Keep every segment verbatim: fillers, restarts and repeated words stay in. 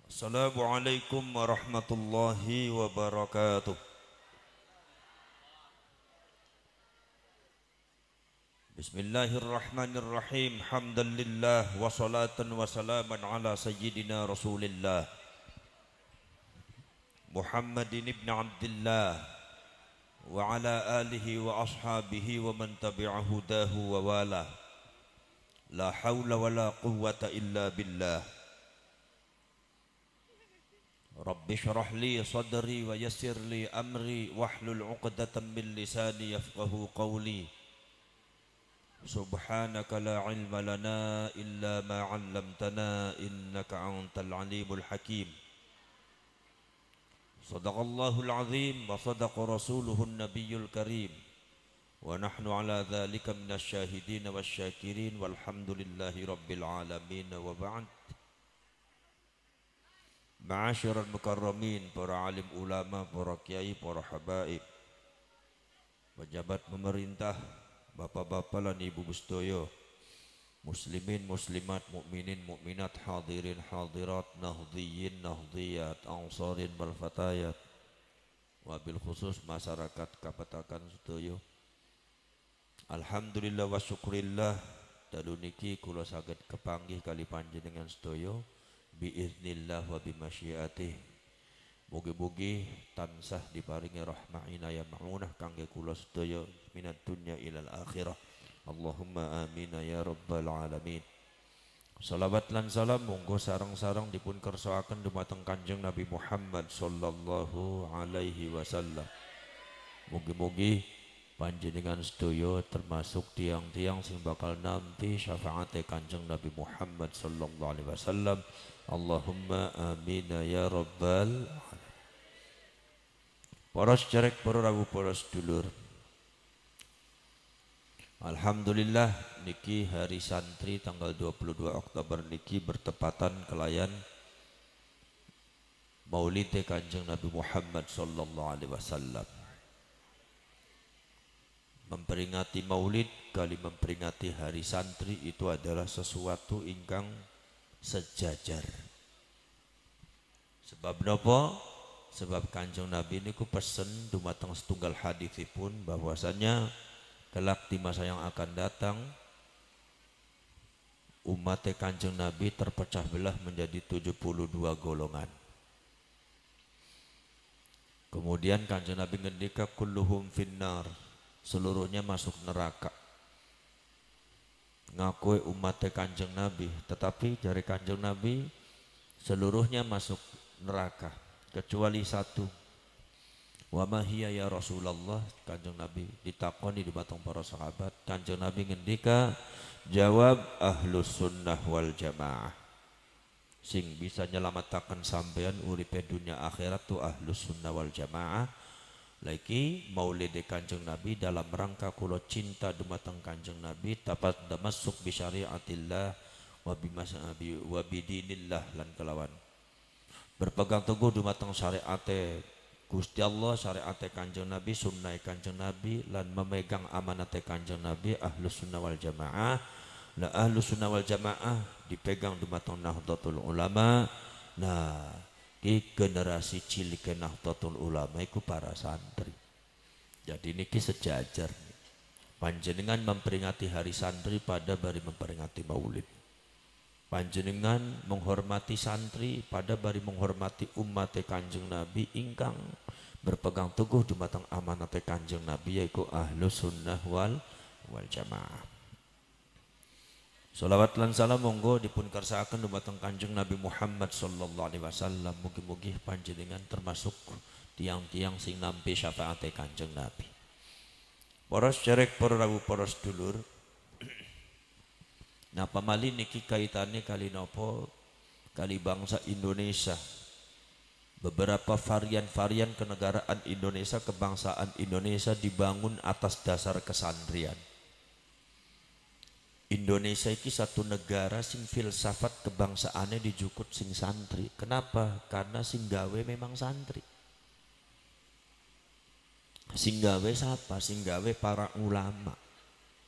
Assalamualaikum warahmatullahi wabarakatuh. Bismillahirrahmanirrahim. Hamdan lillah wa salatan wa salaman ala sayyidina Rasulillah Muhammadin ibn Abdullah wa ala alihi wa ashabihi wa man tabi'a hudahu wa wala. La hawla wa la quwwata illa billah. Rabbi syrah li sadri wa yassir li amri wahlul 'uqdatam min lisani yafqahu qawli. Subhanaka la ilma lana illa ma 'allamtana innaka antal alimul hakim. Sadaqallahul azim wa sadaqa rasuluhun nabiyyul karim. Wa nahnu ala dhalika minasy syahidin wasyakirin walhamdulillahi rabbil alamin wa ba'd. Ma'asyiral mukarramin, para alim ulama, para kiai, para habaib, pejabat pemerintah, bapak-bapak lan ibu sedaya, muslimin, muslimat, mukminin, mukminat, hadirin, hadirat, nahdhiyin, nahdhiyat, ansarin wal fatayat, wabil khusus masyarakat Kapatakan sedaya. Alhamdulillah wa syukrillah, dalu niki kula saged kepanggih kali panjenengan sedaya biiznillah wa bimasyiatih. Mugi-mugi tansah diparingi rahmah inayah ma'unah kangge kula sedaya minat dunya ilal akhirah. Allahumma amin ya rabbal alamin. Salawat lan salam monggo sareng-sareng dipun kersakaken dumateng Kanjeng Nabi Muhammad sallallahu alaihi wasallam. Mugi-mugi panjenengan sedaya termasuk tiang-tiang sing bakal nampi syafaate Kanjeng Nabi Muhammad sallallahu alaihi wasallam. Allahumma amin ya rabbal alamin. Para sederek, para rawuh, para sedulur, alhamdulillah niki hari santri tanggal dua puluh dua Oktober niki bertepatan kelayan Maulid Kanjeng Nabi Muhammad sallallahu alaihi wasallam. Memperingati Maulid kali memperingati hari santri itu adalah sesuatu ingkang sejajar. Sebab napa? Sebab Kanjeng Nabi niku pesen dumateng setunggal hadisipun bahwasanya kelak di masa yang akan datang umat Kanjeng Nabi terpecah belah menjadi tujuh puluh dua golongan. Kemudian Kanjeng Nabi ngendika kulluhum finnar, seluruhnya masuk neraka. Ngakui umat Kanjeng Nabi, tetapi dari Kanjeng Nabi seluruhnya masuk neraka kecuali satu. Wa ma hiya ya Rasulullah, Kanjeng Nabi ditakoni di batang para sahabat. Kanjeng Nabi ngendika, jawab ahlus sunnah wal jamaah. Sing bisa nyelamataken sampean uripe dunia akhirat tu ahlus sunnah wal jamaah. Lagi maulid Kanjeng Nabi dalam rangka kula cinta dumateng Kanjeng Nabi tapat masuk bi syariatillah wa bi masabi wa bidinillah lan kelawan berpegang teguh dumateng syariate Gusti Allah, syariate Kanjeng Nabi, sunnah Kanjeng Nabi lan memegang amanate Kanjeng Nabi. Ahlus sunnah wal jamaah, la ahlus sunnah wal jamaah dipegang dumateng Nahdlatul Ulama. Nah, di generasi cilik Nahdlatul Ulama iku para santri. Jadi niki sejajar. Panjenengan memperingati hari santri pada bari memperingati Maulid. Panjenengan menghormati santri pada bari menghormati umat Kanjeng Nabi ingkang berpegang teguh dumateng amanat Kanjeng Nabi yaitu ahlus sunnah wal wal jamaah. Salawat lan salam monggo dipun kersakaken dumateng Kanjeng Nabi Muhammad sallallahu alaihi wasallam. Mugi-mugi panjenengan termasuk tiang-tiang sing nampi syafaat Kanjeng Nabi. Para sederek, para rawuh, para sedulur, napa malih niki kaitane kali napa kali bangsa Indonesia. Beberapa varian-varian kenegaraan Indonesia, kebangsaan Indonesia dibangun atas dasar kesantrian. Indonesia iki satu negara sing filsafat kebangsaannya dijukut sing santri. Kenapa? Karena sing gawe memang santri. Sing gawe siapa? Sing gawe para ulama.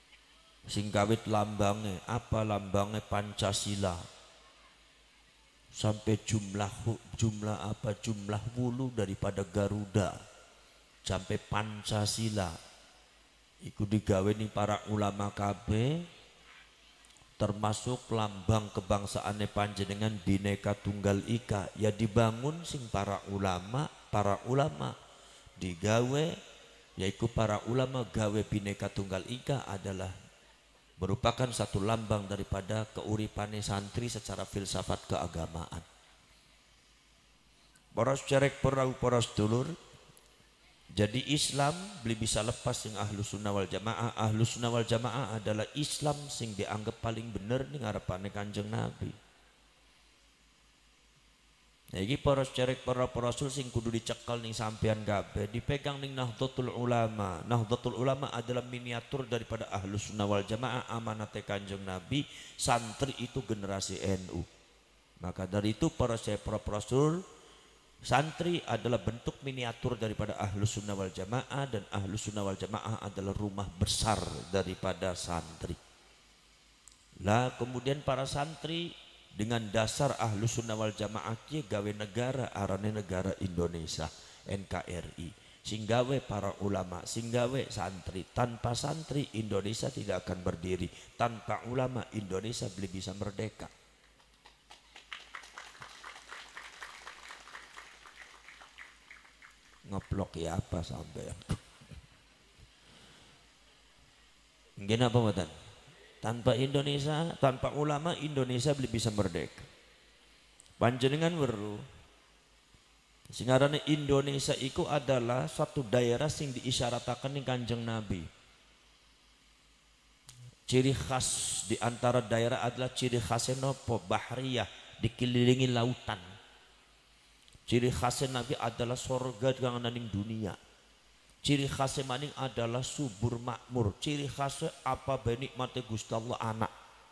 Sing gawe lambange apa? Lambange Pancasila. sampai jumlah jumlah apa jumlah wulu daripada Garuda sampai Pancasila iku digawe ning para ulama kabeh, termasuk lambang kebangsaane panjenengan Bhinneka Tunggal Ika ya dibangun sing para ulama para ulama digawe, yaitu para ulama gawe Bhinneka Tunggal Ika adalah merupakan satu lambang daripada keuripane santri secara filsafat keagamaan. Poros cerek perau poros dulur, jadi Islam beli bisa lepas dengan ahlu sunnah wal jamaah. Ahlu sunnah wal jamaah adalah Islam sing dianggap paling bener nih ngarepane Kanjeng Nabi. Nah ini poros cerek para rasul sing kudu dicekal ning sampean kabeh, dipegang ning Nahdlatul Ulama. Nahdlatul Ulama adalah miniatur daripada ahlu sunnah wal jamaah, amanate Kanjeng Nabi, santri itu generasi N U. Maka dari itu poros cerek para rasul, santri adalah bentuk miniatur daripada ahlu sunnah wal jamaah, dan ahlu sunnah wal jamaah adalah rumah besar daripada santri. Lah kemudian para santri dengan dasar ahlu sunnah wal jamaah kia gawe negara arane negara Indonesia N K R I, sing gawe para ulama, sing gawe santri. Tanpa santri Indonesia tidak akan berdiri, tanpa ulama Indonesia belum bisa merdeka. Ngeplok ya apa sampai gini apa matan? Tanpa Indonesia, tanpa ulama Indonesia belum bisa merdeka. Panjenengan weruh singarane Indonesia itu adalah suatu daerah sing diisyaratakan ning Kanjeng Nabi. Ciri khas di antara daerah adalah ciri khasnya nopo bahriyah, dikelilingi lautan. Ciri khasnya Nabi adalah sorga kang ana ning dunia. Ciri khasnya maning adalah subur makmur. Ciri khasnya apa bae nikmate Gusti Allah anak.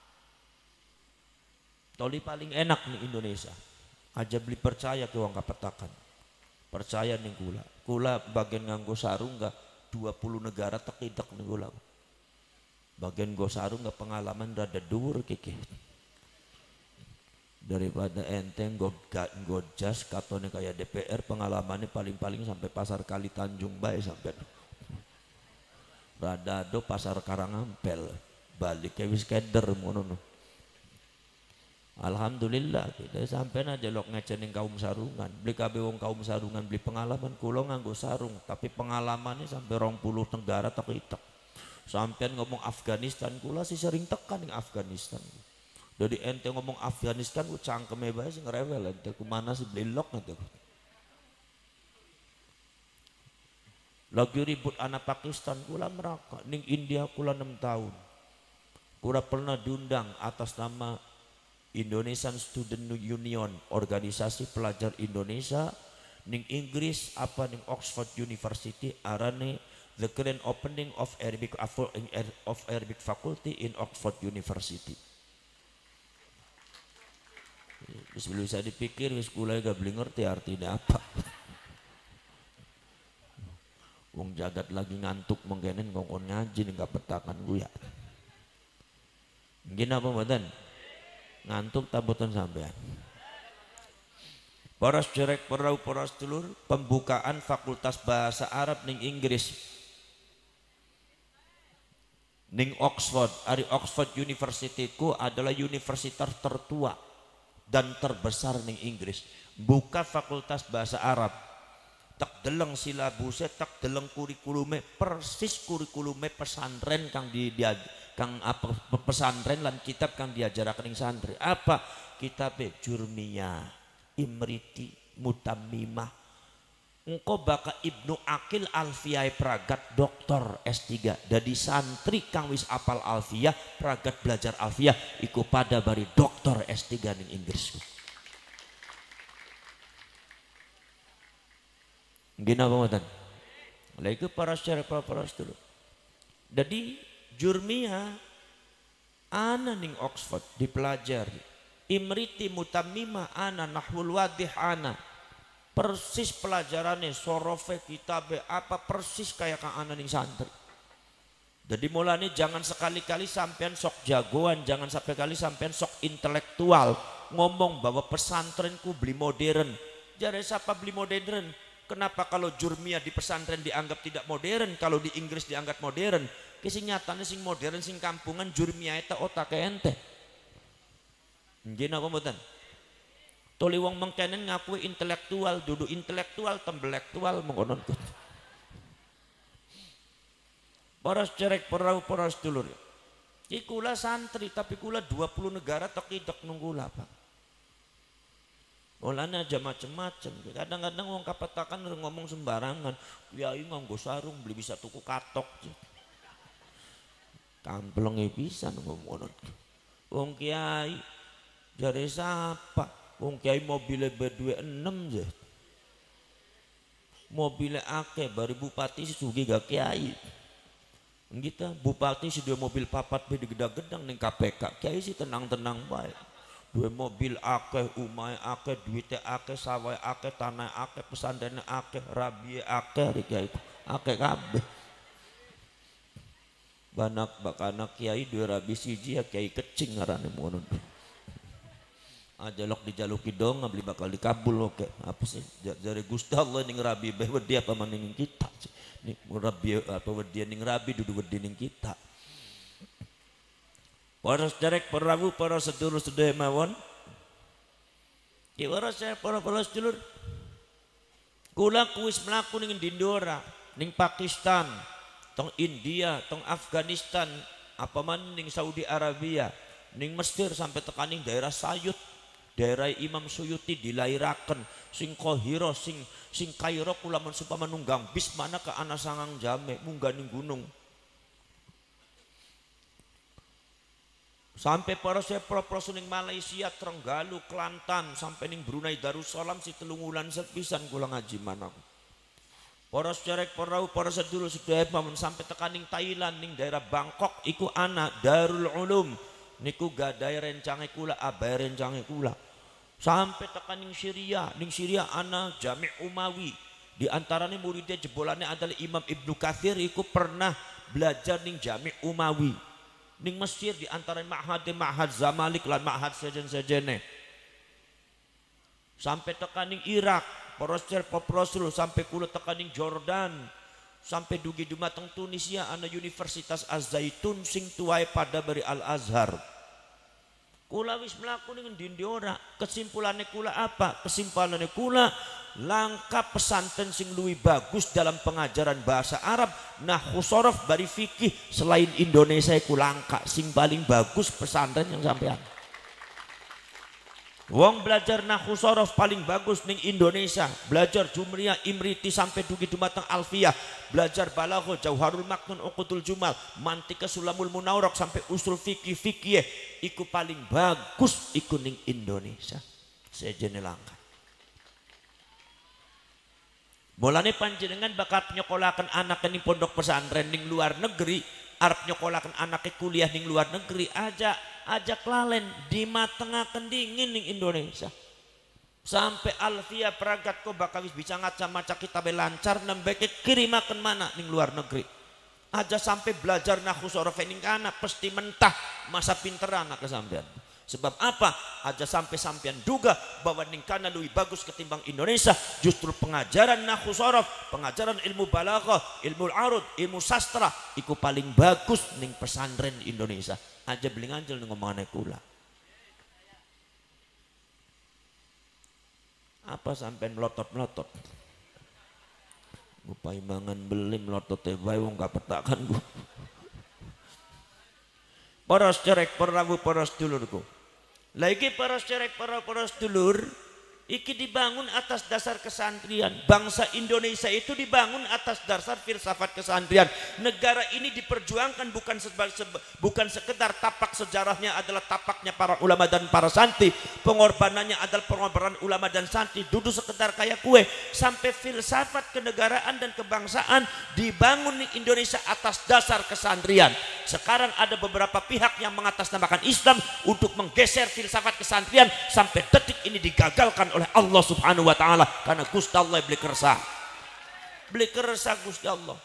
Toli paling enak nih Indonesia. Aja beli percaya ke wong kapetakan. Percaya ning kula. Kula bagian nganggo sarung enggak dua puluh negara tekidak ning kula. Bagian nggo sarung enggak pengalaman rada dhuwur kiki. Daripada enteng nggo jas katone kayak D P R, pengalamannya paling-paling sampai pasar Kali Tanjung bae sampai Radado pasar Karangampel balik ke wis keder ngono. Alhamdulillah kita sampai aja lok ngecening kaum sarungan, beli kabeh wong kaum sarungan beli pengalaman. Kulo nganggo sarung tapi pengalamannya sampai rong puluh negara tak itak. Sampean ngomong Afghanistan, kula sih sering tekan ning Afghanistan. Dari ente ngomong Afghanistan ku cangkeme bae sing rewel, ente ku mana sih belok nanti. Lagi ribut anak Pakistan kula meraka, ning India kula enam tahun. Kula pernah diundang atas nama Indonesian Student Union, organisasi pelajar Indonesia ning Inggris apa ning Oxford University arane the grand opening of Arabic of Arabic faculty in Oxford University. Wis bisa dipikir wis kula gak beli ngerti artinya apa. Wong jagat lagi ngantuk mengkenen ngongkon ngaji ning petakan gue ya. Gini apa mboten? Ngantuk ta mboten sampean? Poros jerek perau poros dulur, pembukaan Fakultas Bahasa Arab ning Inggris. Ning Oxford, ari Oxford University ku adalah universitas tertua dan terbesar ning Inggris. Buka Fakultas Bahasa Arab, tak deleng silabuse, tak deleng kurikulume, persis kurikulume pesantren kang di, di kang apa pesantren lan kitab kang diajaraken ning santri. Apa? Kitab Jurmiyah, Imriti, Mutammimah. Engko baka Ibnu Akil Alfiyah Pragat doktor S tiga. Dadi santri kang wis apal Alfiyah, Pragat belajar Alfiyah iku pada bari doktor S tiga ning Inggris. Gina apa mboten? Lha iku para secara para dulu. Jadi Jurmiyah ana ning Oxford dipelajari. Imriti Mutammimah ana, Nahwul Wadih ana. Persis pelajarannya sorofe kitabe apa persis kayak kang ana ning santri. Jadi mulane jangan sekali-kali sampean sok jagoan, jangan sampai kali sampean sok intelektual, ngomong bahwa pesantrenku beli modern. Jadi siapa beli modern? Kenapa kalau Jurmiyah di pesantren dianggap tidak modern, kalau di Inggris dianggap modern? Kisah nyatanya sing modern sing kampungan Jurmiyah itu otak ente. Nggih napa mboten? Toli wong mengkenen ngakui intelektual, duduk intelektual, tembelektual mengkonon. Para cerek perahu para sedulur. Iki kula santri tapi kula dua puluh negara tekidek nunggula Pak. Olanya aja macem-macem. Kadang-kadang wong kapetakan ngomong sembarangan. Kiai nganggo sarung beli bisa tuku katok. Kamplenge pisan ngomong. Wong kiai jare sapa? Wong kiai mobilnya berdua enam je, mobilnya akeh, bari bupati sugi gak kiai. Kita bupati si dua mobil papat be digedang-gedang ning K P K, kiai sih tenang-tenang baik. Dua mobil akeh, umai akeh, duitnya akeh, sawah akeh, tanah akeh, pesantrennya akeh, rabi akeh, kiai akeh kabeh. Banak bakana kiai dua rabi siji ya kiai kecing ngarane ngono. Ajalok dijaluki dong beli bakal dikabul oke apa sih dari Gusti Allah ning rabi bae wedi apa maning kita ning rabi apa wedi ning rabi dudu wedi ning kita. Para sederek perawu para sedulur sedaya mawon ki para saya para para sedulur kula kuis mlaku ning Indora ning Pakistan tong India tong Afghanistan apa man ning Saudi Arabia ning Mesir sampai tekaning daerah Sayut daerah Imam Suyuti dilairaken sing Qahira sing sing Kairo kula men supaya nunggang bis mana ke ana sangang jame munggah ning gunung sampai para sepro-pro ning Malaysia Trenggalu Kelantan sampai ning Brunei Darussalam si telung wulan sepisan kula ngaji mana para cerek para para sedulur sedaya sampai tekaning Thailand ning daerah Bangkok iku ana Darul Ulum niku gadai rencange kula abai rencange kula sampai tekan ning Syria ning Syria ana Jami' Umawi di antaranya muridnya jebolannya adalah Imam Ibnu Katsir iku pernah belajar ning Jami' Umawi ning Mesir di antara ma'had ma'had Zamalik lan ma'had sejen-sejene sampai tekan ning Irak porosel poprosul sampai kula tekan ning Jordan sampai dugi dumateng Tunisia ana Universitas Az-Zaitun sing tuwae pada beri Al-Azhar. Kula wis mlaku ning ndi ora kesimpulannya kula apa? Kesimpulannya kula langkah pesantren sing luwih bagus dalam pengajaran bahasa Arab nahwu sharaf bari fikih selain Indonesia iku langka sing paling bagus pesantren yang sampean. Wong belajar nahwu sharaf paling bagus ning Indonesia, belajar Jumriyah, Imriti sampai dugi dumateng Alfiyah, belajar Balaghah, Jauharul Maknun, Uqudul Jumal, Mantika Sulamul Munawwarah sampai usul fikih fikih iku paling bagus iku ning Indonesia. Sejene langka. Mulane panjenengan bakal nyokolaken anak ning pondok pesantren ning luar negeri, arep nyokolaken anake kuliah ning luar negeri aja ajak lalen dimatengaken dingin ning Indonesia sampai Alfia Pragat kok bakal wis bisa ngaca-maca kitab lancar nembe kirimaken mana ning luar negeri aja sampai belajar nahwu sharaf ning kana pasti mentah masa pinter anak kesampean sebab apa aja sampai sampean duga bahwa ning kana lebih bagus ketimbang Indonesia justru pengajaran nahwu sharaf pengajaran ilmu balaghah ilmu arud ilmu sastra iku paling bagus ning pesantren Indonesia aja beli nganjel ngomongane kula apa sampai melotot-melotot upai mangan beli melotot bae wong gak petakan gua para cerek perawu para sedulurku lagi para cerek para para sedulur iki dibangun atas dasar kesantrian bangsa Indonesia itu dibangun atas dasar filsafat kesantrian negara ini diperjuangkan bukan seba, seba, bukan sekedar tapak sejarahnya adalah tapaknya para ulama dan para santri pengorbanannya adalah pengorbanan ulama dan santri duduk sekedar kayak kue sampai filsafat kenegaraan dan kebangsaan dibangun di Indonesia atas dasar kesantrian sekarang ada beberapa pihak yang mengatasnamakan Islam untuk menggeser filsafat kesantrian sampai detik ini digagalkan oleh Allah Subhanahu wa taala karena Gusti Allah beli kersa. Beli kersa Gusti Allah.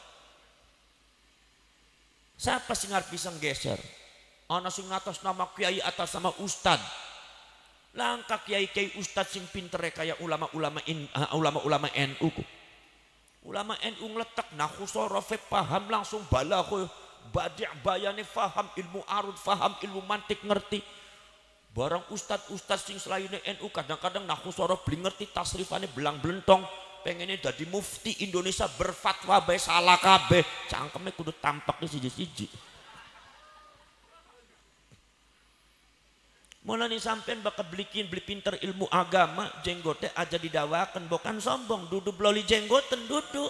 Siapa sing arep bisa nggeser? Ana sing atas nama kiai atas nama ustad. Langkah kiai-kiai ustadz sing pinter kayak ulama-ulama uh, ulama-ulama N U. Ulama N U ngeletak nahu sorofe paham langsung balaghah, badi' bayane faham, ilmu arud faham, ilmu mantik ngerti. Barang ustadz-ustadz sing selainnya N U kadang-kadang nahu sorof beli ngerti, tasrifane belang belentong, pengennya jadi mufti Indonesia berfatwa bae salah kabeh, cangkemnya kudu tampaknya siji-siji. Mulane sampean bakal belikin beli pinter ilmu agama, jenggote aja didawakan, bukan sombong, duduk loli jenggoten duduk.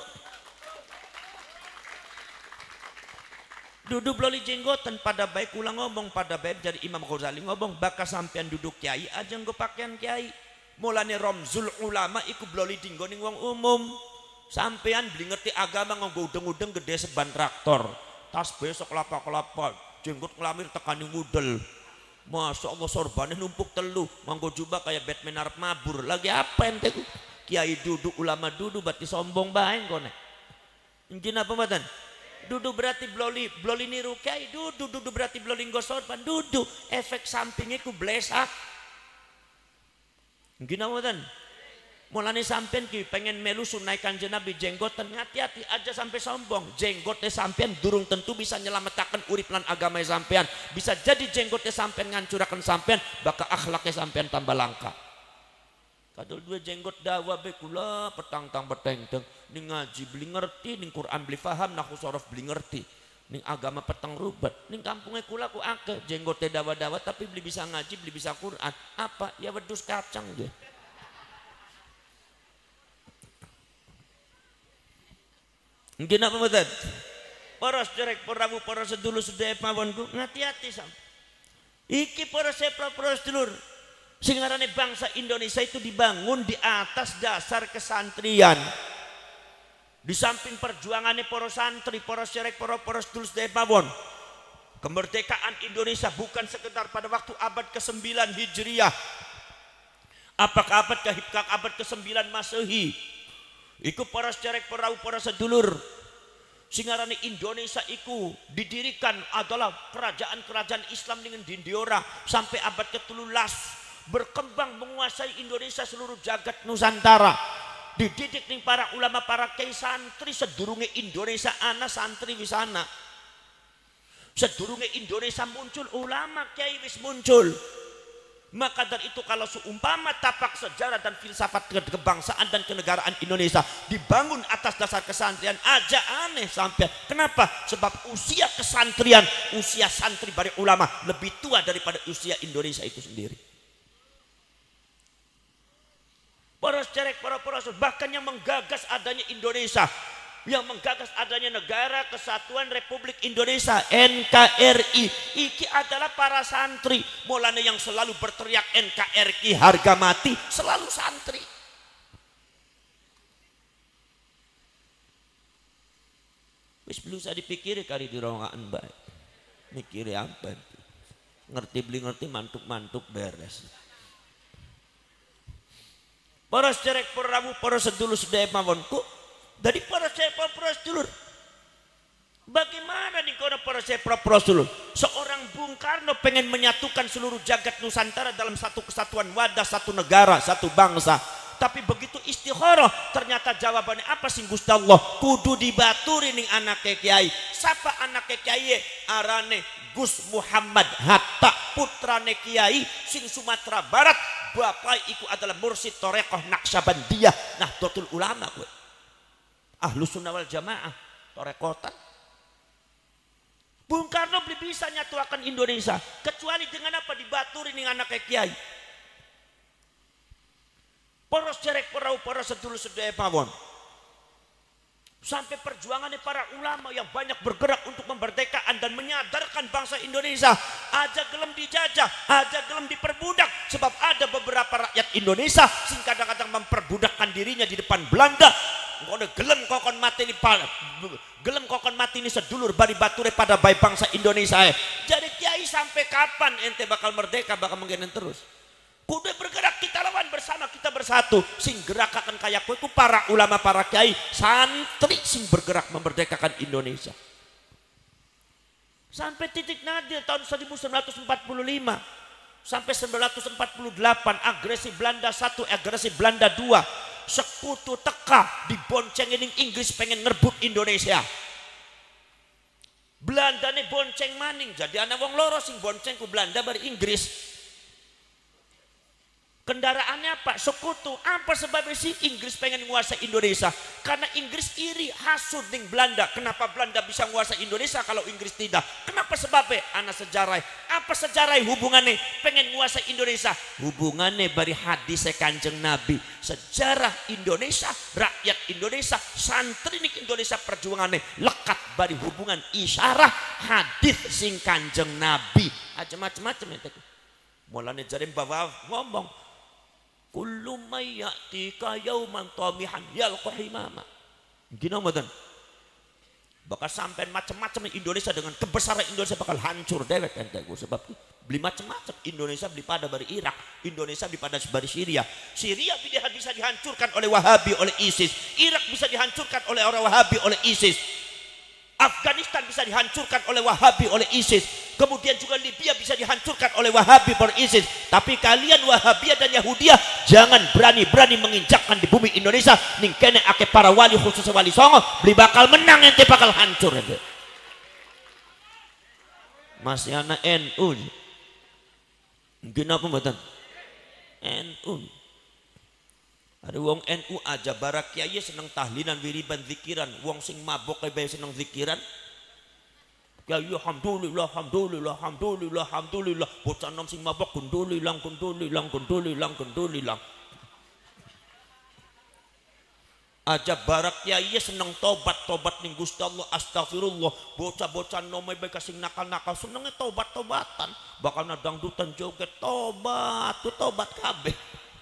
Duduk loli jenggoten pada baik ulang ngomong pada baik jadi Imam Ghazali ngomong bakal sampean duduk kiai aja nggo pakaian kiai. Mulane Ramzul Ulama iku bloli dinggo ning wong umum. Sampean beli ngerti agama nganggo udeng-udeng gede seban traktor. Tas besok kelapa-kelapa, jenggot ngelamir tekani ngudel. Masya Allah sorbannya numpuk telu, manggo jubah kayak Batman arep mabur. Lagi apa ente? Kiai duduk, ulama duduk, berarti sombong bae kone. Mungkin apa matan? Duduk berarti bloli, bloli niru kiai. Duduk, duduk berarti bloli nggo sorban. Duduk, efek sampingnya ku blesak. Mungkin apa matan? Mulane sampean ki pengen melu sunai Kanjeng Nabi jenggoten, hati-hati aja sampai sombong. Jenggotnya sampean durung tentu bisa nyelametaken urip lan agama sampean. Bisa jadi jenggotnya sampean ngancuraken sampean, bakal akhlaknya sampean tambah langka. Kadul dua jenggot dawa be kula petang-tang peteng-teng ning ngaji beli ngerti, ning Quran beli paham, nahu sorof beli ngerti. Ning agama peteng rubat. Ning kampungnya kula ku akeh jenggotnya dawa-dawa tapi beli bisa ngaji, beli bisa Quran. Apa? Ya wedhus kacang je. Mungkin apa mboten? Para sedherek, para rawuh, para sedulur sedherek mawonku, ngati-ati sam. Iki para sepra para sedulur. Sing ngarane bangsa Indonesia itu dibangun di atas dasar kesantrian. Di samping perjuangannya para santri, para sedherek, para para sedulur sedherek mawon. Kemerdekaan Indonesia bukan sekedar pada waktu abad kesembilan Hijriah. Apakah abad ke abad kesembilan Masehi? Iku para sedherek para para sedulur singarane Indonesia iku didirikan adalah kerajaan-kerajaan Islam dengan dindiora sampai abad ketelulas berkembang menguasai Indonesia seluruh jagat Nusantara. Dididik ning para ulama para kiai santri sedurunge Indonesia ana santri wisana. Sedurunge Indonesia muncul ulama kiai wis muncul. Maka dari itu kalau seumpama tapak sejarah dan filsafat kebangsaan dan kenegaraan Indonesia dibangun atas dasar kesantrian aja aneh sampai. Kenapa? Sebab usia kesantrian, usia santri bari ulama lebih tua daripada usia Indonesia itu sendiri. Para sedherek, para para bahkan yang menggagas adanya Indonesia, yang menggagas adanya Negara Kesatuan Republik Indonesia N K R I, iki adalah para santri. Mulane yang selalu berteriak N K R I harga mati selalu santri. Wis belum usah dipikiri kali di rongaan bae. Mikiri apa itu? Ngerti beli ngerti mantuk-mantuk beres. Para sedherek, para rawuh, para sedulur sedherek mawonku, dari para sepra para sedulur, bagaimana nih kalau para sepra para sedulur? Seorang Bung Karno pengen menyatukan seluruh jagat Nusantara dalam satu kesatuan wadah, satu negara, satu bangsa. Tapi begitu istikharah, ternyata jawabannya apa sing Gusti Allah? Kudu dibaturi ning anake kiai. Sapa anake kiai? Arane Gus Muhammad Hatta, putrane kiai sing Sumatera Barat. Bapak iku adalah mursyid Thariqah Naqsyabandiyah, Nahdlatul Ulama gue. Ahlus Sunnah wal Jamaah, Thariqatan. Bung Karno belum bisa nyatuakan Indonesia kecuali dengan apa? Dibaturi ning anak kiai. Para sedherek, para para sedulur sedherek mawon. Sampai perjuangannya para ulama yang banyak bergerak untuk memerdekakan dan menyadarkan bangsa Indonesia. Aja gelem dijajah, aja gelem diperbudak. Sebab ada beberapa rakyat Indonesia sing kadang-kadang memperbudakkan dirinya di depan Belanda. Ngono gelem kokon mati ini gelem kokon mati ini sedulur bari bature pada baik bangsa Indonesia. Jadi kiai sampai kapan ente bakal merdeka, bakal menggenen terus? Kudu bergerak, kita lawan bersama, kita bersatu. Sing gerakakan kayak ku para ulama, para kiai, santri sing bergerak memerdekakan Indonesia. Sampai titik nadir tahun seribu sembilan ratus empat puluh lima Sampai seribu sembilan ratus empat puluh delapan agresi Belanda satu, agresi Belanda dua. Sekutu teka diboncengin Inggris pengen ngerebut Indonesia. Belanda nih bonceng maning, jadi anak wong loro sing bonceng ku Belanda bari Inggris. Kendaraannya apa? Sekutu. Apa sebabnya sih Inggris pengen menguasai Indonesia? Karena Inggris iri, hasud ning Belanda. Kenapa Belanda bisa menguasai Indonesia kalau Inggris tidak? Kenapa sebabnya? Anak sejarah. Apa sejarah hubungannya pengen menguasai Indonesia? Hubungannya bari hadis Kanjeng Nabi. Sejarah Indonesia, rakyat Indonesia, santri ning Indonesia perjuangannya lekat bari hubungan isyarah hadis sing Kanjeng Nabi. Aja macam-macam itu. Mulane jare bawa ngomong kullu may ya'tika yauman tamihan yalqa himama. Gini mboten. Bakal sampai macam-macam Indonesia dengan kebesaran Indonesia bakal hancur dewek enteku sebab beli macam-macam. Indonesia beli pada dari Irak, Indonesia beli pada dari Syria. Syria bisa dihancurkan oleh Wahabi, oleh ISIS. Irak bisa dihancurkan oleh orang Wahabi, oleh ISIS. Afghanistan bisa dihancurkan oleh Wahabi, oleh ISIS. Kemudian juga Libya bisa dihancurkan oleh Wahabi, oleh ISIS. Tapi kalian Wahabiyah dan Yahudiyah jangan berani-berani menginjakkan di bumi Indonesia. Ning kene ake para wali khusus wali songo beli bakal menang ente bakal hancur ente. Masih anak N U. Mungkin apa mboten? N U. Ada wong N U aja barak kiai seneng tahlilan wiriban zikiran, wong sing mabok kae seneng zikiran. Kiai alhamdulillah alhamdulillah alhamdulillah alhamdulillah, bocah nom sing mabok gundulilang gundulilang gundulilang gundulilang. Aja barak kiai seneng tobat-tobat ning Gusti Allah astagfirullah, bocah-bocah nom bae sing nakal-nakal senenge tobat-tobatan, bakal dangdutan joget tobat, tuh tobat kabeh.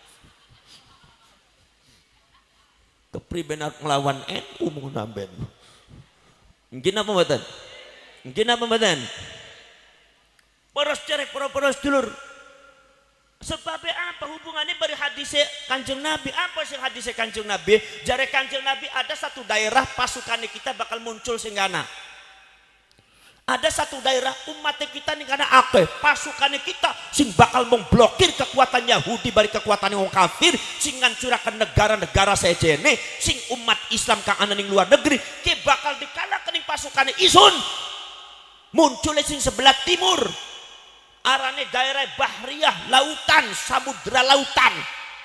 Kepribenar melawan N U mau namben. Mungkin apa mboten? Mungkin apa mboten? Poros cerek poros dulur. Sebabnya apa hubungannya bari hadis Kanjeng Nabi? Apa sih hadis Kanjeng Nabi? Jare Kanjeng Nabi ada satu daerah pasukan kita bakal muncul singgana. Ada satu daerah umat kita nih karena akeh pasukannya kita sing bakal memblokir kekuatan Yahudi bari kekuatan wong kafir sing ngancurakan negara-negara sejene sing umat Islam kang ana ning luar negeri ki bakal dikalahkan ning pasukannya isun munculnya sing sebelah timur arane daerah Bahriyah lautan samudra lautan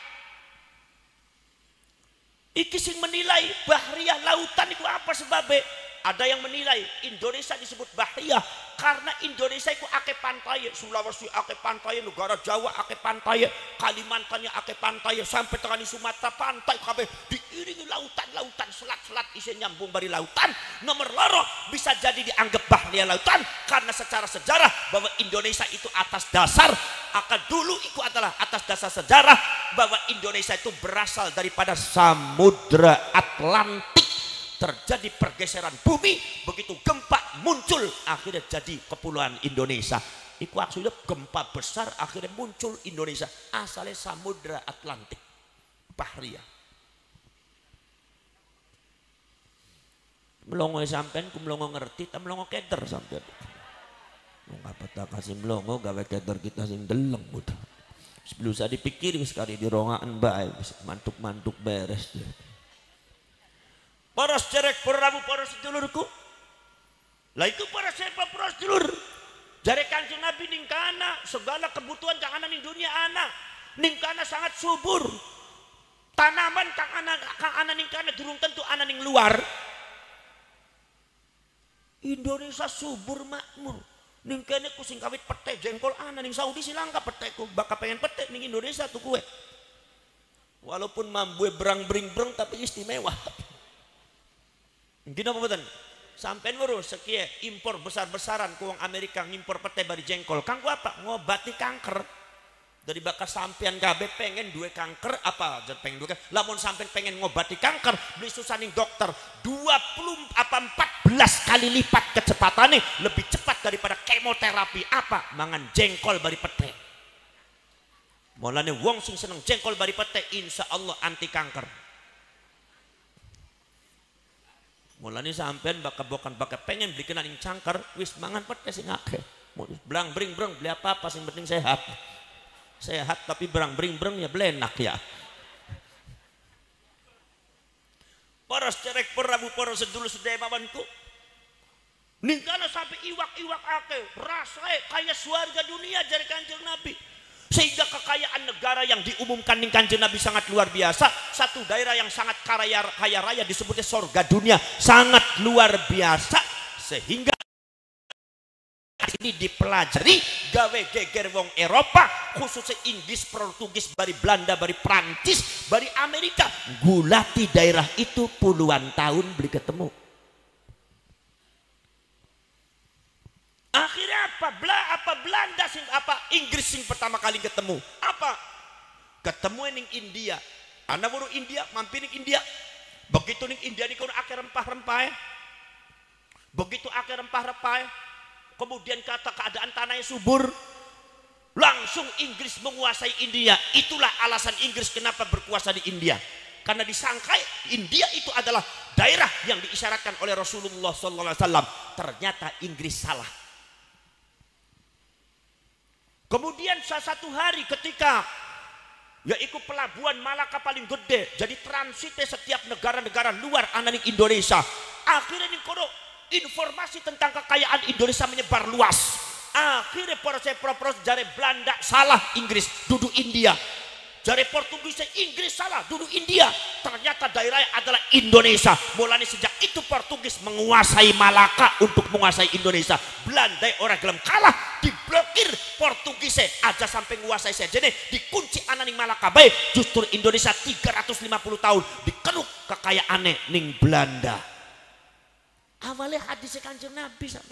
iki sing menilai Bahriyah lautan itu apa sebabnya. Ada yang menilai Indonesia disebut Bahriyah karena Indonesia itu ake pantai, Sulawesi ake pantai, negara Jawa ake pantai, Kalimantannya ake pantai, sampai tengah Sumatera pantai kabeh diiringi lautan-lautan, selat-selat isi nyambung dari lautan. Nomor loro bisa jadi dianggap Bahriyah lautan karena secara sejarah bahwa Indonesia itu atas dasar akan dulu itu adalah atas dasar sejarah bahwa Indonesia itu berasal daripada Samudra Atlantik. Terjadi pergeseran bumi, begitu gempa muncul akhirnya jadi kepulauan Indonesia. Iku akhirnya gempa besar akhirnya muncul Indonesia asalnya Samudra Atlantik Bahriyah. Melongo sampean ku melongo ngerti ta melongo keder sampean. Wong apa tak kasih melongo gawe keder kita sing deleng mudah. Sebelum saya dipikir sekali di rongaan bae mantuk-mantuk beres. Poros cerek peramu poros dulurku. Lah itu poros siapa poros dulur. Jare Kanjeng Nabi ning kana segala kebutuhan kang ana ning dunia ana. Ning kana sangat subur. Tanaman kang ana kang ana ning kana durung tentu ana ning luar. Indonesia subur makmur. Ning kene ku sing kawit pete jengkol ana ning Saudi silangka peteku bakal pengen pete ning Indonesia tuh kue. Walaupun mambu berang-bring-breng tapi istimewa. Gini apa betul? Sampai ngurus sekian impor besar-besaran ke uang Amerika ngimpor pete bari jengkol. Kanggo apa? Ngobati kanker. Dari bakal sampean gabe pengen dua kanker apa? Jadi pengen dua. Lamun sampean pengen ngobati kanker, beli susah nih dokter. dua puluh apa empat belas kali lipat kecepatannya lebih cepat daripada kemoterapi apa? Mangan jengkol bari pete. Mulane wong sing seneng jengkol bari pete insya Allah anti kanker. Mulane sampean bakal bukan bakal pengen beli kena ning cangker wis mangan pete sing akeh. Blang bring breng beli apa-apa sing penting sehat. Sehat tapi berang-bering-berang ya belenak ya. Para cerek perabu para sedulur sedemawanku. Ningkana sampai iwak-iwak ake rasai kaya swarga dunia jari Kanjeng Nabi. Sehingga kekayaan negara yang diumumkan ning Kanjeng Nabi sangat luar biasa. Satu daerah yang sangat kaya, kaya raya disebutnya surga dunia, sangat luar biasa. Sehingga ini dipelajari gawe geger wong Eropa, khususnya Inggris, Portugis, bari Belanda, bari Prancis, bari Amerika, gulati daerah itu puluhan tahun beli ketemu. Akhirnya apa? Bela, apa Belanda sing apa Inggris sing pertama kali ketemu? Apa? Ketemu ning India. Anda baru India, mampir ning India. Begitu ning India niku akeh rempah-rempah. Begitu akeh rempah-rempah. Kemudian kata keadaan tanahnya subur, langsung Inggris menguasai India. Itulah alasan Inggris kenapa berkuasa di India, karena disangka India itu adalah daerah yang diisyaratkan oleh Rasulullah sallallahu alaihi wasallam. Ternyata Inggris salah. Kemudian salah satu hari ketika yaitu pelabuhan Malaka paling gede, jadi transitnya setiap negara-negara luar ananing Indonesia. Akhirnya ning kono informasi tentang kekayaan Indonesia menyebar luas. Akhirnya para cepropros jare Belanda salah, Inggris duduk India. Jare Portugis Inggris salah, duduk India. Ternyata daerahnya adalah Indonesia. Mulanya sejak itu Portugis menguasai Malaka untuk menguasai Indonesia. Belanda orang gelem kalah, diblokir Portugis aja sampai menguasai saya. Jadi dikunci ananing Malaka bae. Justru Indonesia tiga ratus lima puluh tahun dikeruk kekayaannya ning Belanda. Awalnya hadis Kanjeng Nabi sampai.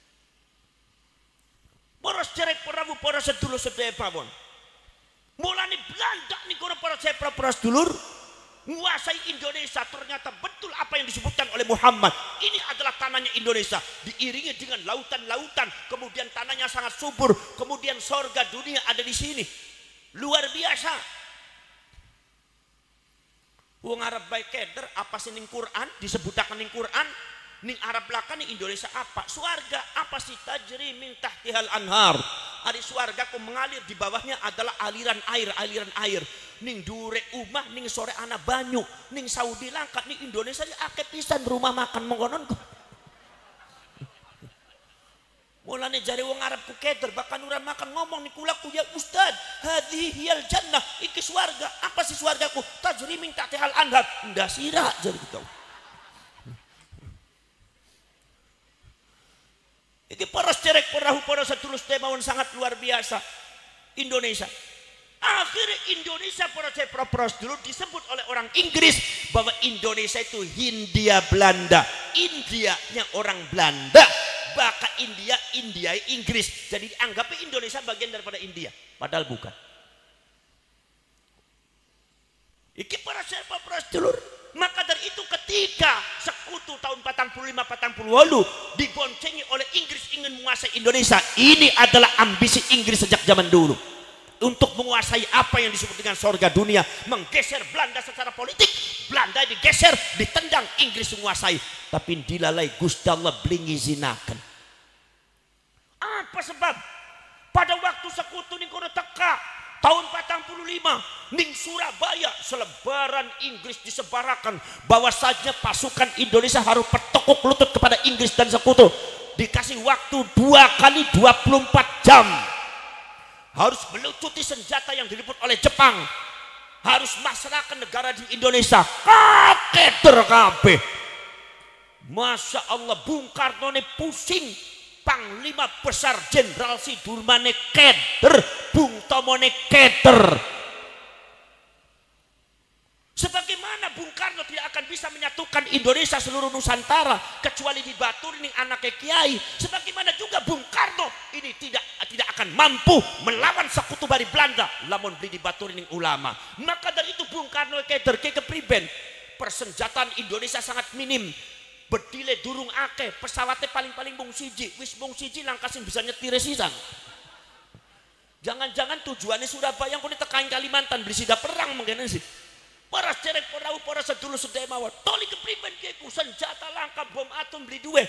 Poros cerek perabu para sedulur sedaya pawon. Mulane Belanda nih kono para cepra para sedulur menguasai Indonesia. Ternyata betul apa yang disebutkan oleh Muhammad. Ini adalah tanahnya Indonesia, diiringi dengan lautan-lautan, kemudian tanahnya sangat subur, kemudian sorga dunia ada di sini. Luar biasa. Wong Arab baik keder apa sih ning Quran disebutaken ning Quran. Ning Arab belakang ning Indonesia apa? Swarga apa sih? Tajri min tahtihal anhar. Ada swarga ku mengalir di bawahnya adalah aliran air, aliran air. Ning dure umah, ning sore ana banyu, ning Saudi langkat, ning Indonesia akeh pisan rumah makan mengkonon. Mulane jare wong Arab ku keder bahkan urang makan ngomong ning kula ku ya Ustaz, hadhihi hiyal jannah, iki swarga. Apa sih swargaku? Tajri min tahtihal anhar. Ndak sira jare kita. Iki poros cerek perahu poros setulus temawan sangat luar biasa Indonesia. Akhirnya Indonesia poros cerek poros dulu disebut oleh orang Inggris bahwa Indonesia itu Hindia Belanda. Indianya orang Belanda, bahkan India India Inggris. Jadi dianggapnya Indonesia bagian daripada India, padahal bukan. Iki poros cerek poros dulur. Maka dari itu ketika sekutu tahun empat puluh lima empat puluh delapan diboncengi oleh Inggris ingin menguasai Indonesia, ini adalah ambisi Inggris sejak zaman dulu untuk menguasai apa yang disebut dengan surga dunia, menggeser Belanda secara politik. Belanda digeser, ditendang, Inggris menguasai, tapi dilalai Gusti Allah beli ngizinaken. Apa sebab? Pada waktu sekutu ning kono teka tahun empat puluh lima ning Surabaya selebaran Inggris disebarakan bahwasanya pasukan Indonesia harus bertekuk lutut kepada Inggris dan sekutu. Dikasih waktu dua kali dua puluh empat jam, harus melucuti senjata yang diliput oleh Jepang, harus masrahkan negara di Indonesia. Kaketer kabeh. Masya Allah, Bung Karno ne pusing. Panglima besar Jenderal Sudirman keder, Bung Tomo keder. Sebagaimana Bung Karno tidak akan bisa menyatukan Indonesia seluruh Nusantara kecuali dibaturi ning anaknya Kiai. Sebagaimana juga Bung Karno ini tidak tidak akan mampu melawan sekutu bari Belanda lamun beli dibaturi ning ulama. Maka dari itu Bung Karno keder ke kepriben. Persenjataan Indonesia sangat minim. Bedile durung akeh, pesawatnya paling-paling bung siji, wis bung siji langkasin bisa nyetir sisan. Jangan-jangan tujuannya Surabaya kok tekan Kalimantan beli sida perang mungkin sih. Para cerek perahu para sedulur sedaya mawon. Toli kepriben kiku senjata langka bom atom beli duwe.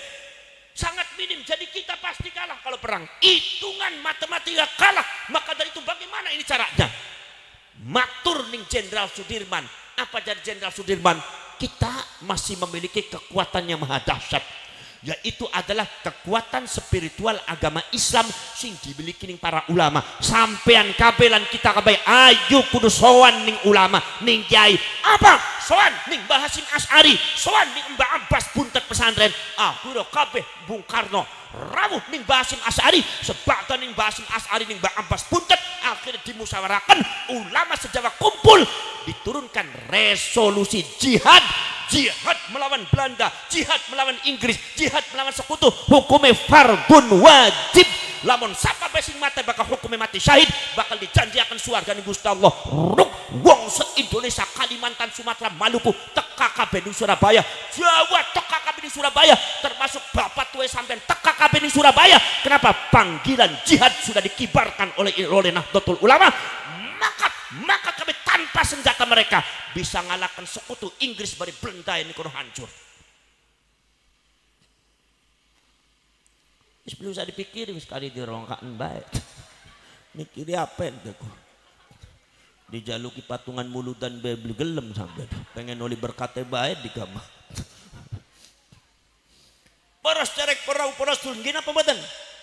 Sangat minim, jadi kita pasti kalah kalau perang. Hitungan matematika kalah. Maka dari itu bagaimana Bagaimana ini caranya? Matur ning Jenderal Sudirman. Apa jadi Jenderal Sudirman? Kita masih memiliki kekuatan yang maha dahsyat, yaitu adalah kekuatan spiritual agama Islam sing dimiliki ning para ulama. Sampean kabelan kita kabeh ayo kudu sowan ning ulama, ning kiai. Apa? Sowan ning Mbah Hasyim Asy'ari, sowan ning Mbah Abbas buntet pesantren. Akhirnya kabeh Bung Karno rawuh ning Mbah Hasyim Asy'ari, sebatan ning Mbah Hasyim Asy'ari ning Mbah Abbas buntet. Akhirnya dimusyawarahkan, ulama sejawa kumpul, diturunkan resolusi jihad. Jihad melawan Belanda, jihad melawan Inggris, jihad melawan sekutu, hukumnya fardun wajib. Lamun sapa besing mati bakal hukumnya mati syahid, bakal dijanjiakan surga ning Gusti Allah. Ruk wong se-Indonesia, Kalimantan, Sumatera, Maluku, teka kabeh ning Surabaya, Jawa teka kabeh ning Surabaya, termasuk bapak tuwe sampean teka kabeh ning Surabaya. Kenapa? Panggilan jihad sudah dikibarkan oleh oleh Nahdlatul Ulama. Maka maka kami tanpa senjata mereka bisa ngalahkan sekutu Inggris dari Belanda ini kudu hancur. Wis belum usah dipikir, sekali dirongkakan baik. Mikiri apa itu? Dijaluki patungan mulut dan bebel gelem sampai pengen oli berkate baik di kamar. Poros cerek perau poros turun gini apa badan?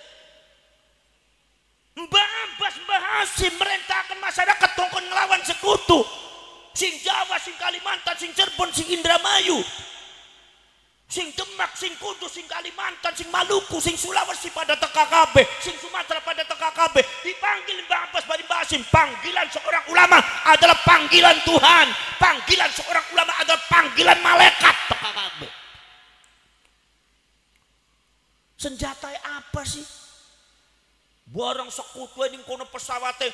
Mbah Abbas, Mbah Hasyim merintahkan masyarakat tongkon ngelawan sekutu. Sing Jawa, sing Kalimantan, sing Cirebon, sing Indramayu, sing Demak, sing Kudus, sing Kalimantan, sing Maluku, sing Sulawesi pada teka kabeh, sing Sumatera pada teka kabeh. Dipanggil Mbah Abbas bari Mbah Hasyim. Panggilan seorang ulama adalah panggilan Tuhan. Panggilan seorang ulama adalah panggilan malaikat. Teka kabeh. Senjata apa sih? Barang sekutu ini kono pesawatnya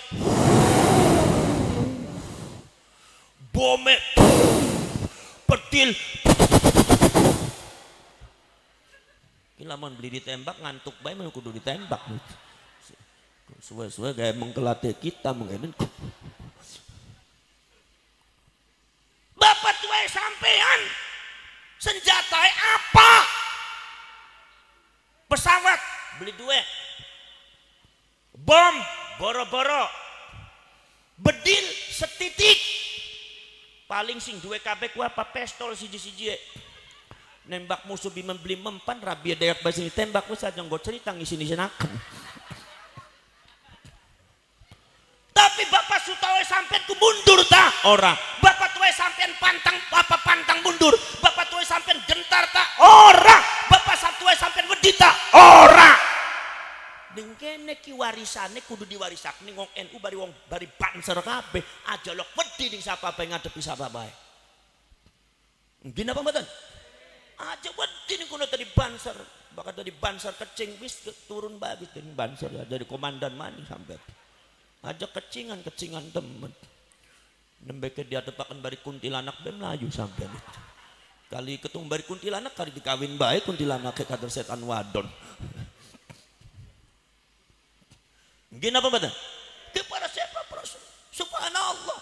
bome pedil kilaman beli ditembak ngantuk bae mah kudu ditembak suwe-suwe gaya mengkelate kita mungkin. Bapak tua sampean senjata apa? Pesawat beli dua, bom boro-boro, bedil setitik, paling sing dua kabeh ku apa pistol siji-siji nembak musuh bima beli mempan rabi dayak basi tembak ku saja nggo cerita ngisin-isinaken. Tapi bapak sutawe sampean ku mundur ta ora, bapak tuwe sampean pantang apa pantang mundur, bapak tuwe sampean gentar ta ora, bapak satuwe sampean wedi ta ora. Ning kene ki warisane kudu diwarisak ning wong N U bari wong bari Banser kabeh aja lok wedi ning sapa bae ngadepi sapa bae. Gini apa mboten? Aja wedi ning kono tadi Banser, bakal tadi Banser kecing wis turun bae wis ning Banser ya dari komandan mani sampai. Aja kecingan kecingan temen. Nembe ke dia tepakan bari kuntilanak bae mlayu sampean itu. Kali ketung bari kuntilanak kali dikawin bae kuntilanak ke kader setan wadon. Gini apa betul? Kepada siapa Rasul? Subhanallah.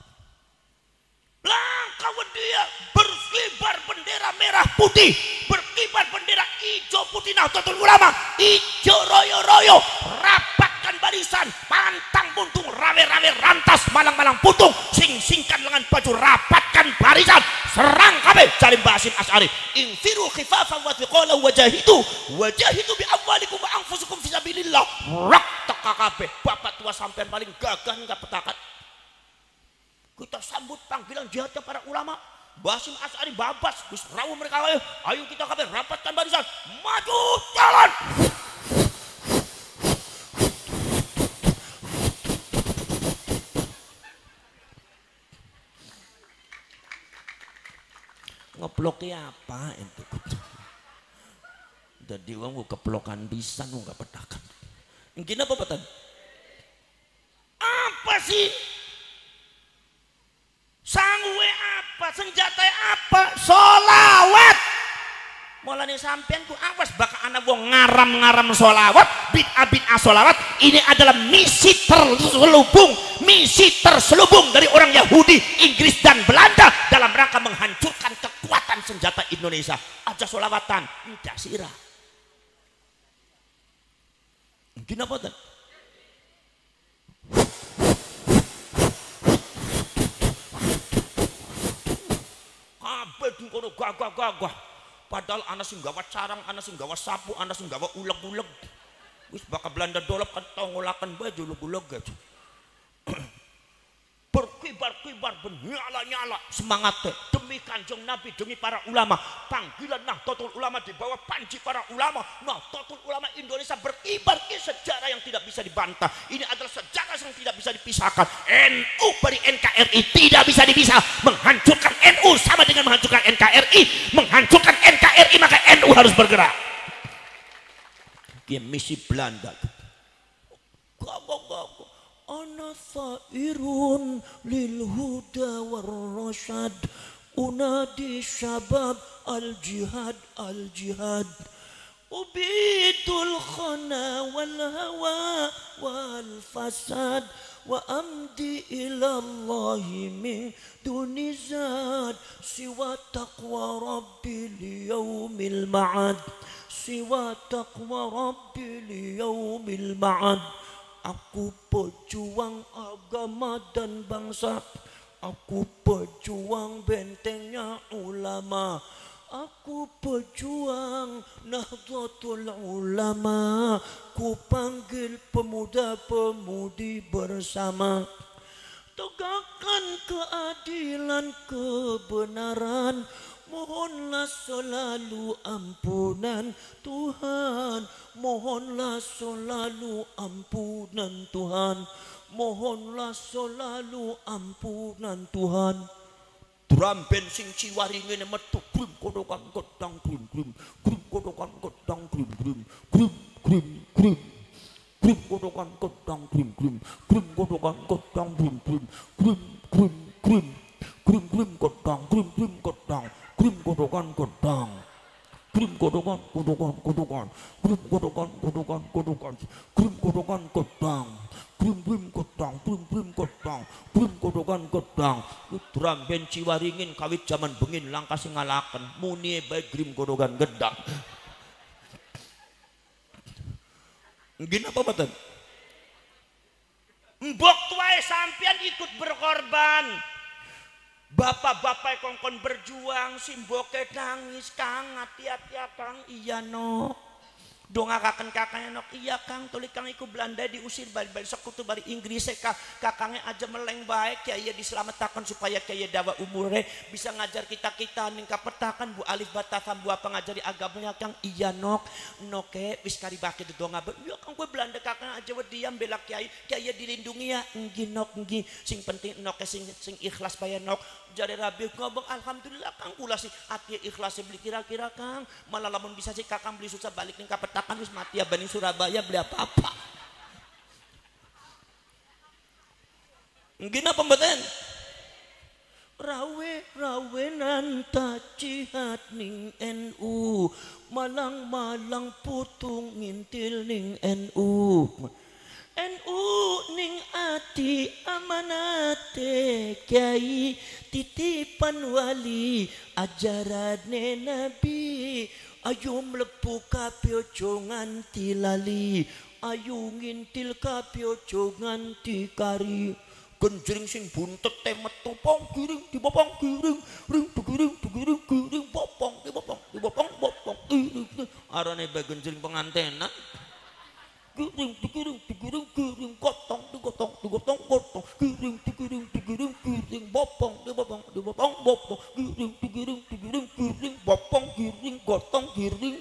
Langkah dia berkibar bendera merah putih, berkibar bendera hijau putih Nahdlatul Ulama, hijau royo-royo, rapatkan barisan, pantang buntung, rawe-rawe rantas, malang-malang putung, sing-singkan lengan baju, rapatkan barisan, serang kabeh cari Mbah Hasyim Asy'ari. Infiru khifafan wa thiqalan wajahidu, wajahidu bi amwalikum wa anfusikum fi sabilillah. Rak teka kabeh, bapak tua sampean paling gagah enggak petakat. Kita sambut panggilan jihadnya para ulama. Mbah Hasyim Asy'ari babas, wis rawuh mereka ayo, ayo kita kabeh rapatkan barisan, maju jalan. Ngeploknya apa itu? Jadi wong keplokan pisan wong gak petakan. Mungkin apa betul? Apa sih? Sangwe apa? Senjata apa? Solawat. Mulane sampean ku awas bakal ana wong ngaram-ngaram solawat, bid'ah bid'ah solawat. Ini adalah misi terselubung, misi terselubung dari orang Yahudi, Inggris dan Belanda dalam rangka menghancurkan kekuatan senjata Indonesia. Aja solawatan, tidak sirah. Mungkin apa tuh? kono gagah-gagah. Padahal ana sing gawa carang, ana sing gawa sapu, ana sing gawa uleg-uleg. Wis bakal Belanda dolap kan tau ngolakan baju uleg-uleg aja. Berkibar-kibar, bernyala-nyala semangatnya demi Kanjeng Nabi, demi para ulama. Panggilan Nahdlatul Ulama di bawah panji para ulama. Nahdlatul Ulama Indonesia berkibar ke sejarah yang tidak bisa dibantah. Ini adalah sejarah yang tidak bisa dipisahkan. N U dari N K R I tidak bisa dipisah. Menghancurkan N U sama dengan menghancurkan N K R I. Menghancurkan N K R I maka N U harus bergerak. Dia misi Belanda. Gagah-gagah. Ana thairun lil huda war rasyad unadi syabab al jihad al jihad ubidul khana wal hawa wal fasad wa amdi ila Allah min duni zad siwa taqwa rabbi liyaumil ma'ad siwa taqwa rabbi liyaumil ma'ad. Aku pejuang agama dan bangsa. Aku pejuang bentengnya ulama. Aku pejuang Nahdlatul Ulama. Ku panggil pemuda-pemudi bersama. Tegakkan keadilan kebenaran. Mohonlah selalu ampunan Tuhan. Mohonlah selalu ampunan Tuhan. Mohonlah selalu ampunan Tuhan. Drum band sing ciwaringene metu grum kodokan kodang grum grum grum kodokan kodang grum grum grum grum grum grum kodokan kodang grum grum grum kodokan kodang grum grum grum grum grum grum grum kodang grum grum kodang grum kodokan kodang grum kodokan kodokan kodokan grum kodokan kodokan kodokan grum kodokan kodang grum grum kodang grum grum kodang grum kodokan kodang. Drum band ciwaringin kawit zaman bengin langkah sing ngalaken muni bae grim kodokan gedang. Nggih napa mboten? Mbok tuae sampean ikut berkorban. Bapak-bapak kongkon berjuang, simboke nangis, Kang, hati-hati ya Kang, iya no. Dongakaken kakaknya nok, iya Kang, tuli Kang iku Belanda diusir bari-bari sekutu bari Inggris ka, kakaknya aja meleng baik, kiai diselamatkan supaya kiai dawa umure bisa ngajar kita-kita ning kapetakan bu alif batasan bu apa ngajari agamanya Kang, iya nok, noke wis kari baki donga, iya Kang gue Belanda kakaknya aja diam bela kiai, kiai dilindungi ya, enggi nok enggi, sing penting noke sing sing ikhlas bayar nok. Jadi Rabi ngomong alhamdulillah Kang kula sih ati ikhlas beli kira-kira Kang malah lamun bisa sih Kakang beli susah balik ning kapetakan wis mati ya bani Surabaya beli apa-apa. Nggih napa mboten? Rawe rawenan tacihat ning N U malang-malang putung ngintil ning N U. N U ning ati amanate kiai titipan wali ajarane Nabi ayo mlebu kabeh aja nganti lali ayo ngintil kabeh aja nganti kari genjring sing buntet metu pong giring dibopong giring ring giring giring giring bopong dibopong dibopong bopong arane bae genjring pengantenan giring digiring digiring giring gotong digotong digotong gotong giring digiring digiring giring bopong dibopong dibopong bopong giring digiring digiring giring bopong giring gotong giring.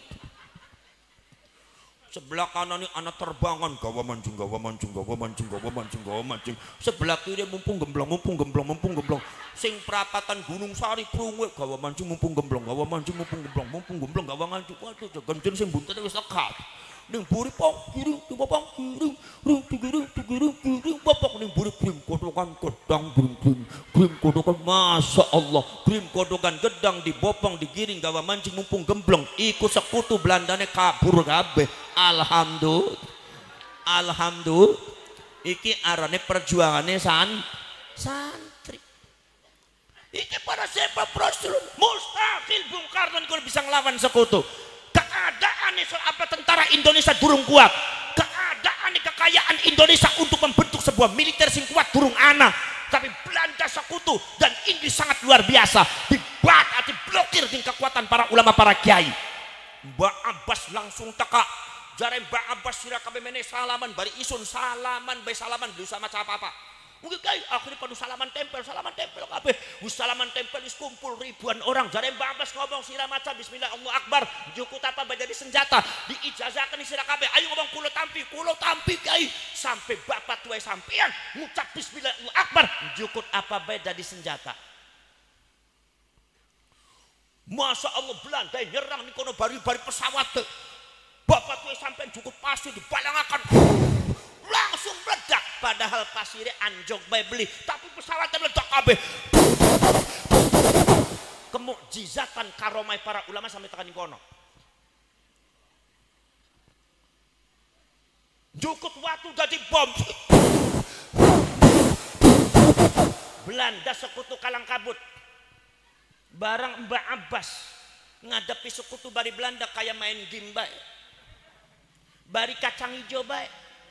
Sebelah kanan ini anak terbangan gawa mancing gawa mancing gawa mancing gawa mancing gawa mancing. Sebelah kiri mumpung gemblong mumpung gemblong mumpung gemblong. Sing perapatan Gunung Sari prungue gawa mancing mumpung gemblong gawa mancing mumpung gemblong mumpung gemblong gawa mancing. Waduh genjen sing buntet wis lekat. Ning buri pong giring dibopong giring ring digiring digiring giring bopong ning buri grim kodokan gedang grim grim grim kodokan masya Allah grim kodokan gedang dibopong digiring gawa mancing mumpung gemblong iku sekutu Belandane kabur kabeh. Alhamdulillah alhamdulillah iki arane perjuangane san santri iki para sepa prosul mustahil Bung Karno kalau bisa ngelawan sekutu. Keadaan apa tentara Indonesia durung kuat, keadaan kekayaan Indonesia untuk membentuk sebuah militer sing kuat durung ana, tapi Belanda sekutu dan Inggris sangat luar biasa. Di Belanda blokir dengan kekuatan para ulama para kiai. Mbak Abbas langsung teka. Jare Mbak Abbas sira kabeh meneh salaman bari isun salaman bae salaman beli sama apa-apa. Mungkin kiai akhirnya pada salaman tempel, salaman tempel kabeh. Wis salaman tempel wis kumpul ribuan orang. Jare Mbak Abbas ngomong sira maca bismillah Allahu akbar, jukut apa bae jadi senjata. Diijazahkan sira kabeh. Ayo ngomong kulo tampi, kulo tampi kiai. Sampai bapak tua sampean ngucap bismillah Allahu akbar, jukut apa bae jadi senjata. Masya Allah Belanda nyerang nih kono bari-bari pesawat. Bapak tuh sampai cukup pasir dibalangakan, langsung meledak. Padahal pasirnya anjog bae beli, tapi pesawatnya meledak kabeh. Kemukjizatan karomai para ulama sampai tekan kono. Jukut waktu jadi bom. Belanda sekutu kalang kabut. Barang Mbak Abbas ngadepi sekutu bari Belanda kayak main game bae. Bari kacang hijau bae.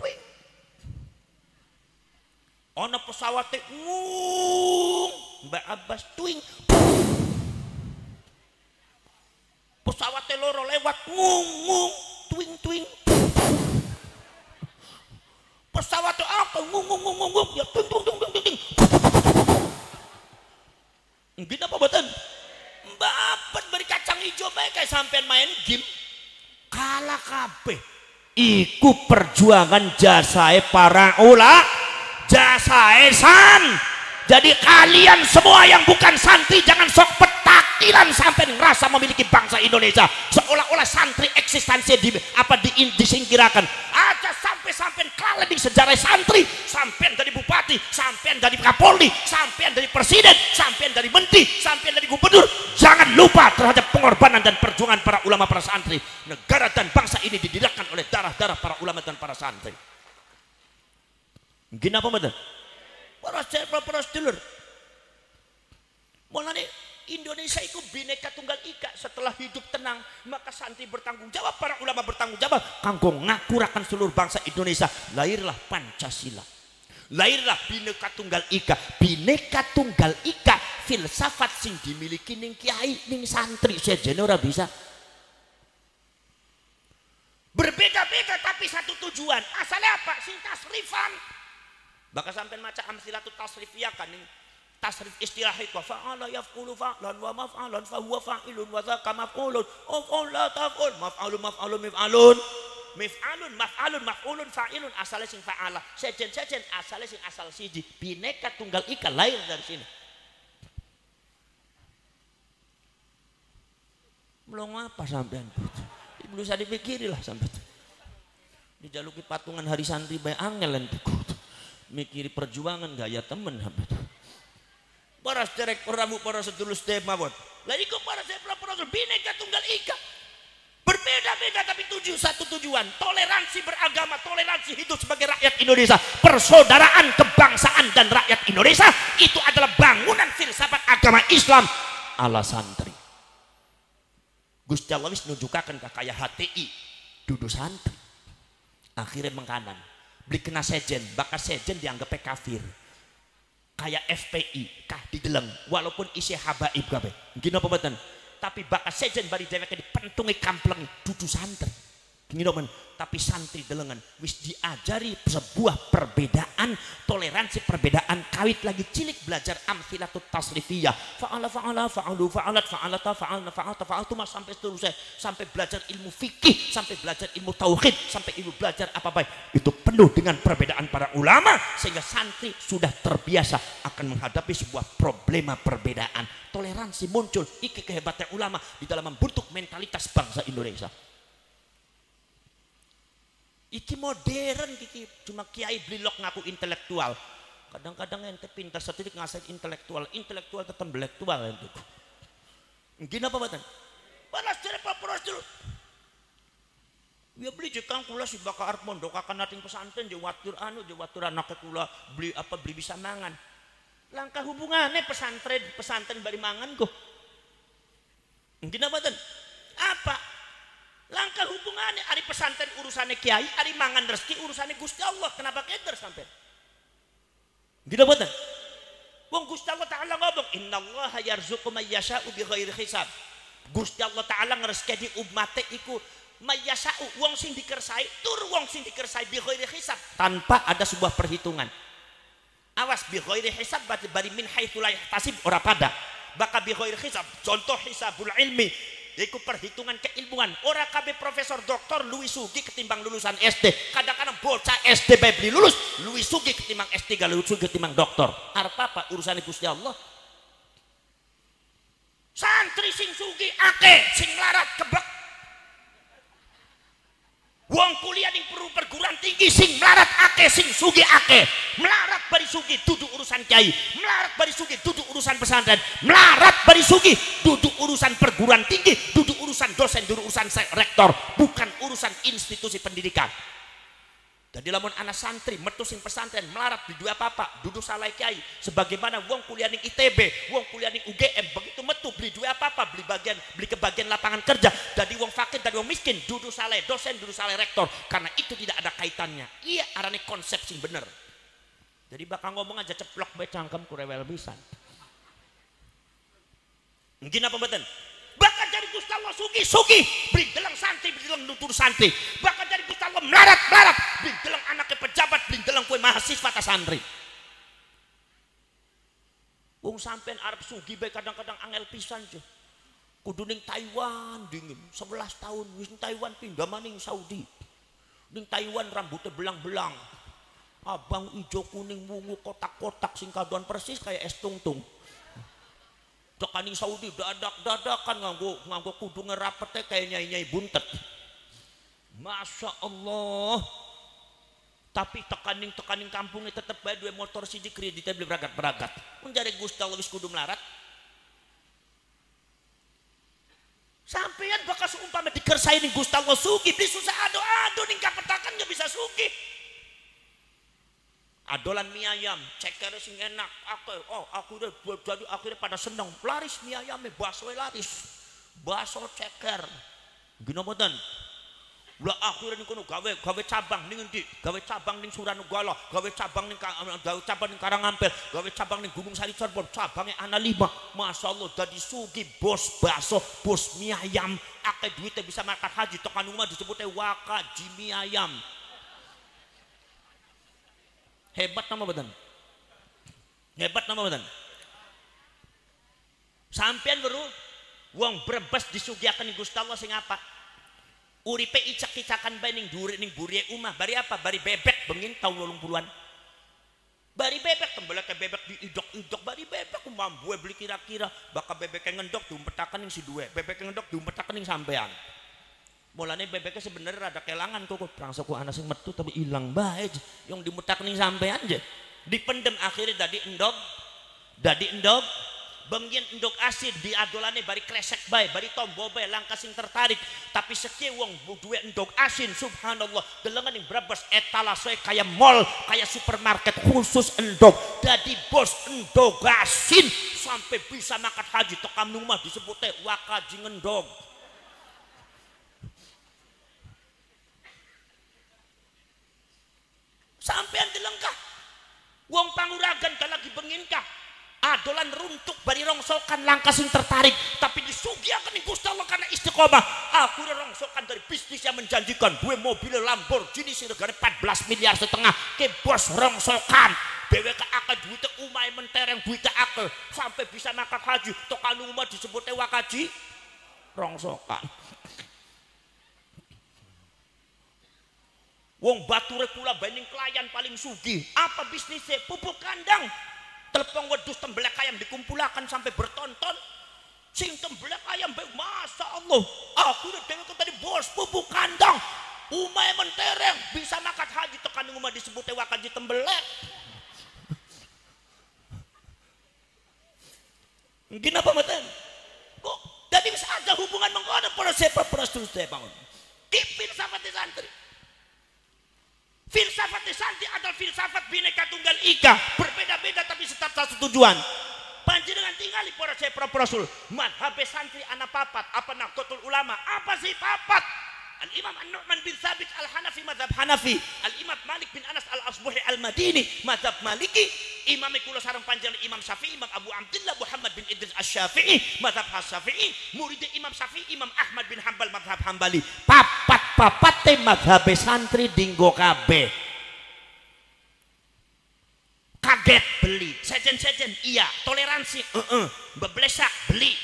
Ono pesawat ngung, Mbak Abbas tuing. Pesawat loro lewat ngung ngung, tuing tuing. Pesawat apa ngung ngung ngung ngung ya tuing tuing tuing tuing tuing. Gini apa boten? Mbak Abbas beri kacang hijau baik kayak sampean main game kalah kabeh. Iku perjuangan jasae para ulama, jasae san. Jadi kalian semua yang bukan santri jangan sok petakilan sampai ngerasa memiliki bangsa Indonesia seolah-olah santri eksistensi di apa di, disingkirkan. Aja sampai-sampai kalah di sejarah santri, sampean dari bupati, sampean dari kapolri, sampean dari presiden, sampean dari menteri, sampean dari gubernur. Jangan lupa terhadap pengorbanan dan perjuangan para ulama para santri. Negara dan bangsa ini didirikan oleh darah-darah para ulama dan para santri. Gini apa betul? Para para sedulur. Mulane Indonesia itu bineka tunggal ika. Setelah hidup tenang, maka santri bertanggung jawab, para ulama bertanggung jawab kanggo ngakurakan seluruh bangsa Indonesia. Lahirlah Pancasila. Lahirlah bineka tunggal ika. Bineka tunggal ika filsafat sing dimiliki ning kiai ning santri sejene ora bisa. Berbeda-beda tapi satu tujuan. Asalnya apa? Sing tasrifan. Bakal sampai maca amsilatut tasrifiyah kan ning tasrif istilah itu fa'ala yaf'ulu fa'lan wa maf'alan fa huwa fa'ilun wa dzaka maf'ulun oh la taf'ul maf'alun maf'alun mif'alun mif'alun maf'alun maf'ulun fa'ilun asale sing fa'ala sejen-sejen asale sing asal siji bineka tunggal ika lahir dari sini. Belum apa sampean belum usah dipikirilah sampean dijaluki patungan hari santri bae angelen mikiri perjuangan gaya temen sampai para derek peramu para sedulur sedaya mawon. Lah iku para sedulur para bineka tunggal ika. Berbeda-beda tapi tujuh satu tujuan, toleransi beragama, toleransi hidup sebagai rakyat Indonesia, persaudaraan kebangsaan dan rakyat Indonesia itu adalah bangunan filsafat agama Islam ala santri. Gusti Allah wis nunjukaken ka kaya H T I dudu santri. Akhirnya mengkanan. Beli kena sejen, bakal sejen dianggap kafir. Kayak F P I kah dideleng walaupun isi habaib kabeh. Gini apa mboten? Tapi bakal sejen bari dheweke dipentungi kampleng dudu santri. Gini men, tapi santri delengan wis diajari sebuah perbedaan, toleransi perbedaan kawit lagi cilik belajar amsilatut tasrifiyah. Fa'ala fa'ala fa'alu fa'alat fa'alata fa'alna fa'alta fa'altu sampai seterusnya, sampai belajar ilmu fikih, sampai belajar ilmu tauhid, sampai ilmu belajar apa baik. Itu penuh dengan perbedaan para ulama sehingga santri sudah terbiasa akan menghadapi sebuah problema perbedaan. Toleransi muncul, iki kehebatan ulama di dalam membentuk mentalitas bangsa Indonesia. Iki modern kiki cuma kiai blilok ngaku intelektual. Kadang-kadang ente pintar setitik ngasih intelektual, intelektual tetap intelektual ente. Gini apa batan? Balas dari paparas dulu. Ya beli jekang kula si bakal arep mondok akan nating pesantren je watur anu je watur anake kula beli apa beli bisa mangan. Langkah hubungannya pesantren pesantren bari mangan kok. Gini apa batan? Apa? Langkah hubungannya ari pesantren urusannya kiai, ari mangan rezeki urusannya Gusti Allah. Kenapa keder sampai? Gitu betul. Wong Gusti Allah Ta'ala ngomong, innallaha yarzuqu may yasha'u bighairi hisab. Gusti Allah Ta'ala ngrezekeni umate iku may yasha'u, wong sing dikersai tur wong sing dikersai bighairi hisab, tanpa ada sebuah perhitungan. Awas, bighairi hisab bari min haitsu la yahtasib ora pada. Baka bighairi hisab, contoh hisabul ilmi, yaitu perhitungan keilmuan. Ora kabeh profesor doktor luwih sugih ketimbang lulusan S D. Kadang-kadang bocah S D bae beli lulus luwih sugih ketimbang S tiga, luwih sugih ketimbang doktor. Arep apa urusan Gusti Allah? Santri sing sugih akeh, sing larat kebek. Wong kuliah ning perguruan tinggi sing melarat akeh, sing sugih akeh. Melarat bari sugih duduk urusan kiai, melarat bari sugih duduk urusan pesantren, melarat bari sugih duduk urusan perguruan tinggi, duduk urusan dosen, duduk urusan rektor, bukan urusan institusi pendidikan. Jadi lamun anak santri metu sing pesantren melarat di dua apa-apa, duduk salai kiai, sebagaimana wong kuliah ning I T B, wong kuliah ning U G M, begitu metu beli dua apa-apa, beli bagian beli kebagian lapangan kerja, jadi wong fakir dari wong miskin, duduk salai dosen, duduk salai rektor, karena itu tidak ada kaitannya. Iya, arane konsep sing bener. Jadi bakal ngomong aja ceplok bae cangkem kurewel pisan. Mungkin apa mboten? Bakal jadi Gusti Allah sugih sugih, beli delang santri, beli delang nutur santri. Bakal jadi Gusti Allah melarat melarat, beli delang anaknya pejabat, beli delang kue mahasiswa ta santri. Wong sampean arep sugih bae kadang-kadang angel pisan je. Kudu ning Taiwan dingin, sebelas tahun wis ning Taiwan pindah maning Saudi. Ning Taiwan rambutnya belang-belang. Abang ijo kuning wungu kotak-kotak sing kadoan persis kayak es tungtung. Tekaning Saudi dadak-dadakan nganggo nganggo kudu ngerapete kayak nyai-nyai buntet. Masya Allah. Tapi tekaning tekaning kampungnya tetep bae dua motor sidik kreditnya beli beragat-beragat. Mun jare Gusti Allah wis kudu melarat. Sampeyan bakal seumpama dikersai ning Gusti Allah sugih, beli susah ado-ado ning kapetakan gak bisa sugih. Adolan mie ayam, ceker sing enak, aku, oh aku udah jadi akhirnya pada seneng, laris mie ayamnya, bakso laris, bakso ceker, gino boten, lah akhirnya nih kono gawe gawe cabang nih ngendi, gawe cabang nih Suranugala, gawe cabang nih gawe cabang nih Karangampel, gawe cabang nih Gunung Sari Cirebon, cabangnya ana lima, masya Allah, jadi sugi bos bakso, bos mie ayam, akeh duitnya bisa makan haji, tekan rumah disebutnya wakaji mie ayam. Hebat nama badan, hebat nama badan. Sampean baru wong Brebes disugihaken Gusti Allah sing apa? Uripe icak-icakan bae ning dhuwur ning burie umah, bari apa? Bari bebek bengin taun wolung puluhan. Bari bebek tembelake bebek diidok-idok, bari bebek mambu beli kira-kira bakal bebek yang ngendok diumpetaken ning si duwe, bebek yang ngendok diumpetaken ning sampean. Mulane bebeknya sebenarnya ada kelangan kok langsung ku anak sing metu tapi hilang bae yang dimutak ning sampean aja dipendem akhirnya dadi endog dadi endog bengin endog asin diadolane bari kresek bae bari tombo bae langka sing tertarik tapi sekieu wong duwe endog asin subhanallah delengan ning Brebes etalase kayak mall kayak supermarket khusus endog dadi bos endog asin sampai bisa makan haji tekam rumah disebutnya wakaji ngendog. Sampean dilengkah wong panguragan tak lagi benginkah adolan runtuk bari rongsokan langkah sing tertarik tapi disugihaken ning Gusti Allah karena istiqomah aku rongsokan dari bisnis yang menjanjikan dua mobil Lamborghini sing regane empat belas miliar setengah ke bos rongsokan dhewe ka akeh duit umahe mentereng duit akeh sampai bisa makan haji tekan umah disebutnya wakaji rongsokan. Wong bature kula banding klien paling sugih. Apa bisnisnya? Pupuk kandang. Telepon wedus tembelak ayam dikumpulakan sampai bertonton. Sing tembelak ayam bae masya Allah. Aku udah dewe tadi bos pupuk kandang. Umay mentereng bisa makan haji tekan umah disebut wakaji tembelak. Mungkin apa meten? Kok jadi bisa ada hubungan mengkono para sepa para terus bangun. Tipin sama santri. Filsafat santri adalah filsafat bineka tunggal ika, berbeda-beda tapi tetap satu tujuan. Panjenengan tinggali para saya para rasul. Madhab santri anak papat, apa Nahdlatul Ulama, apa sih papat? Al Imam An-Nu'man bin Thabit Al Hanafi madhab Hanafi, Al Imam Malik bin Anas Al Asbuhi Al Madini madhab Maliki, imam kula sareng panjenengan Imam Syafi'i, Imam Abu Abdullah Muhammad bin Idris Asy-Syafi'i, mazhab Syafi'i, murid Imam Syafi'i, Imam Ahmad bin Hambal mazhab Hambali. Papat-papate mazhab santri dinggo kabeh. Kaget beli, sejen-sejen iya, toleransi, heeh, uh -uh. Beblesak beli.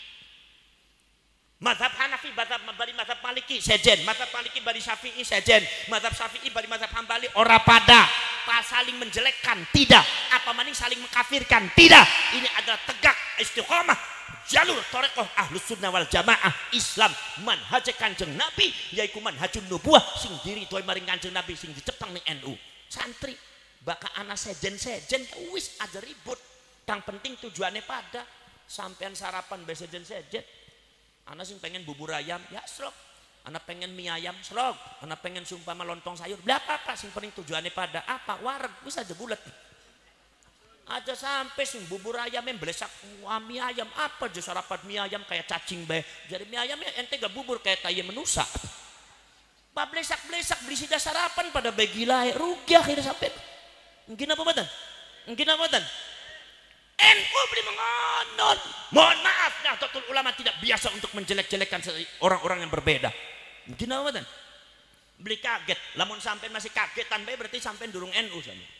Mazhab Hanafi, mazhab bari mazhab Maliki sejen, mazhab Maliki bari Syafi'i sejen, mazhab Syafi'i bari mazhab Hambali ora pada, pas saling menjelekkan tidak, apa maning saling mengkafirkan tidak. Ini adalah tegak istiqomah jalur thariqah Ahlus Sunnah wal Jamaah Islam manhaj Kanjeng Nabi yaiku manhajun nubuwah sing diridhoi maring Kanjeng Nabi sing dicepeng ning N U. Santri baka ana sejen-sejen wis aja ribut. Kang penting tujuannya pada sampean sarapan be sejen-sejen. Anak sing pengen bubur ayam, ya slok. Anak pengen mie ayam, slok. Anak pengen sumpama lontong sayur, bela apa-apa. Sing penting tujuannya pada apa? Wareg, bisa aja bulat. Aja sampai sing bubur ayam yang belesak wah, mie ayam apa aja sarapan mie ayam kayak cacing be. Jadi mie ayamnya ente gak bubur kayak tayi menusa. Pak belesak-belesak beli sida sarapan pada begila rugi akhirnya sampai. Mungkin apa badan? Mungkin apa badan? N U beli mengonon. Mohon maaf, Nahdlatul Ulama tidak biasa untuk menjelek-jelekan orang-orang yang berbeda. Mungkin apa dan? Beli kaget. Lamun sampai masih kagetan bae berarti sampai durung N U sama.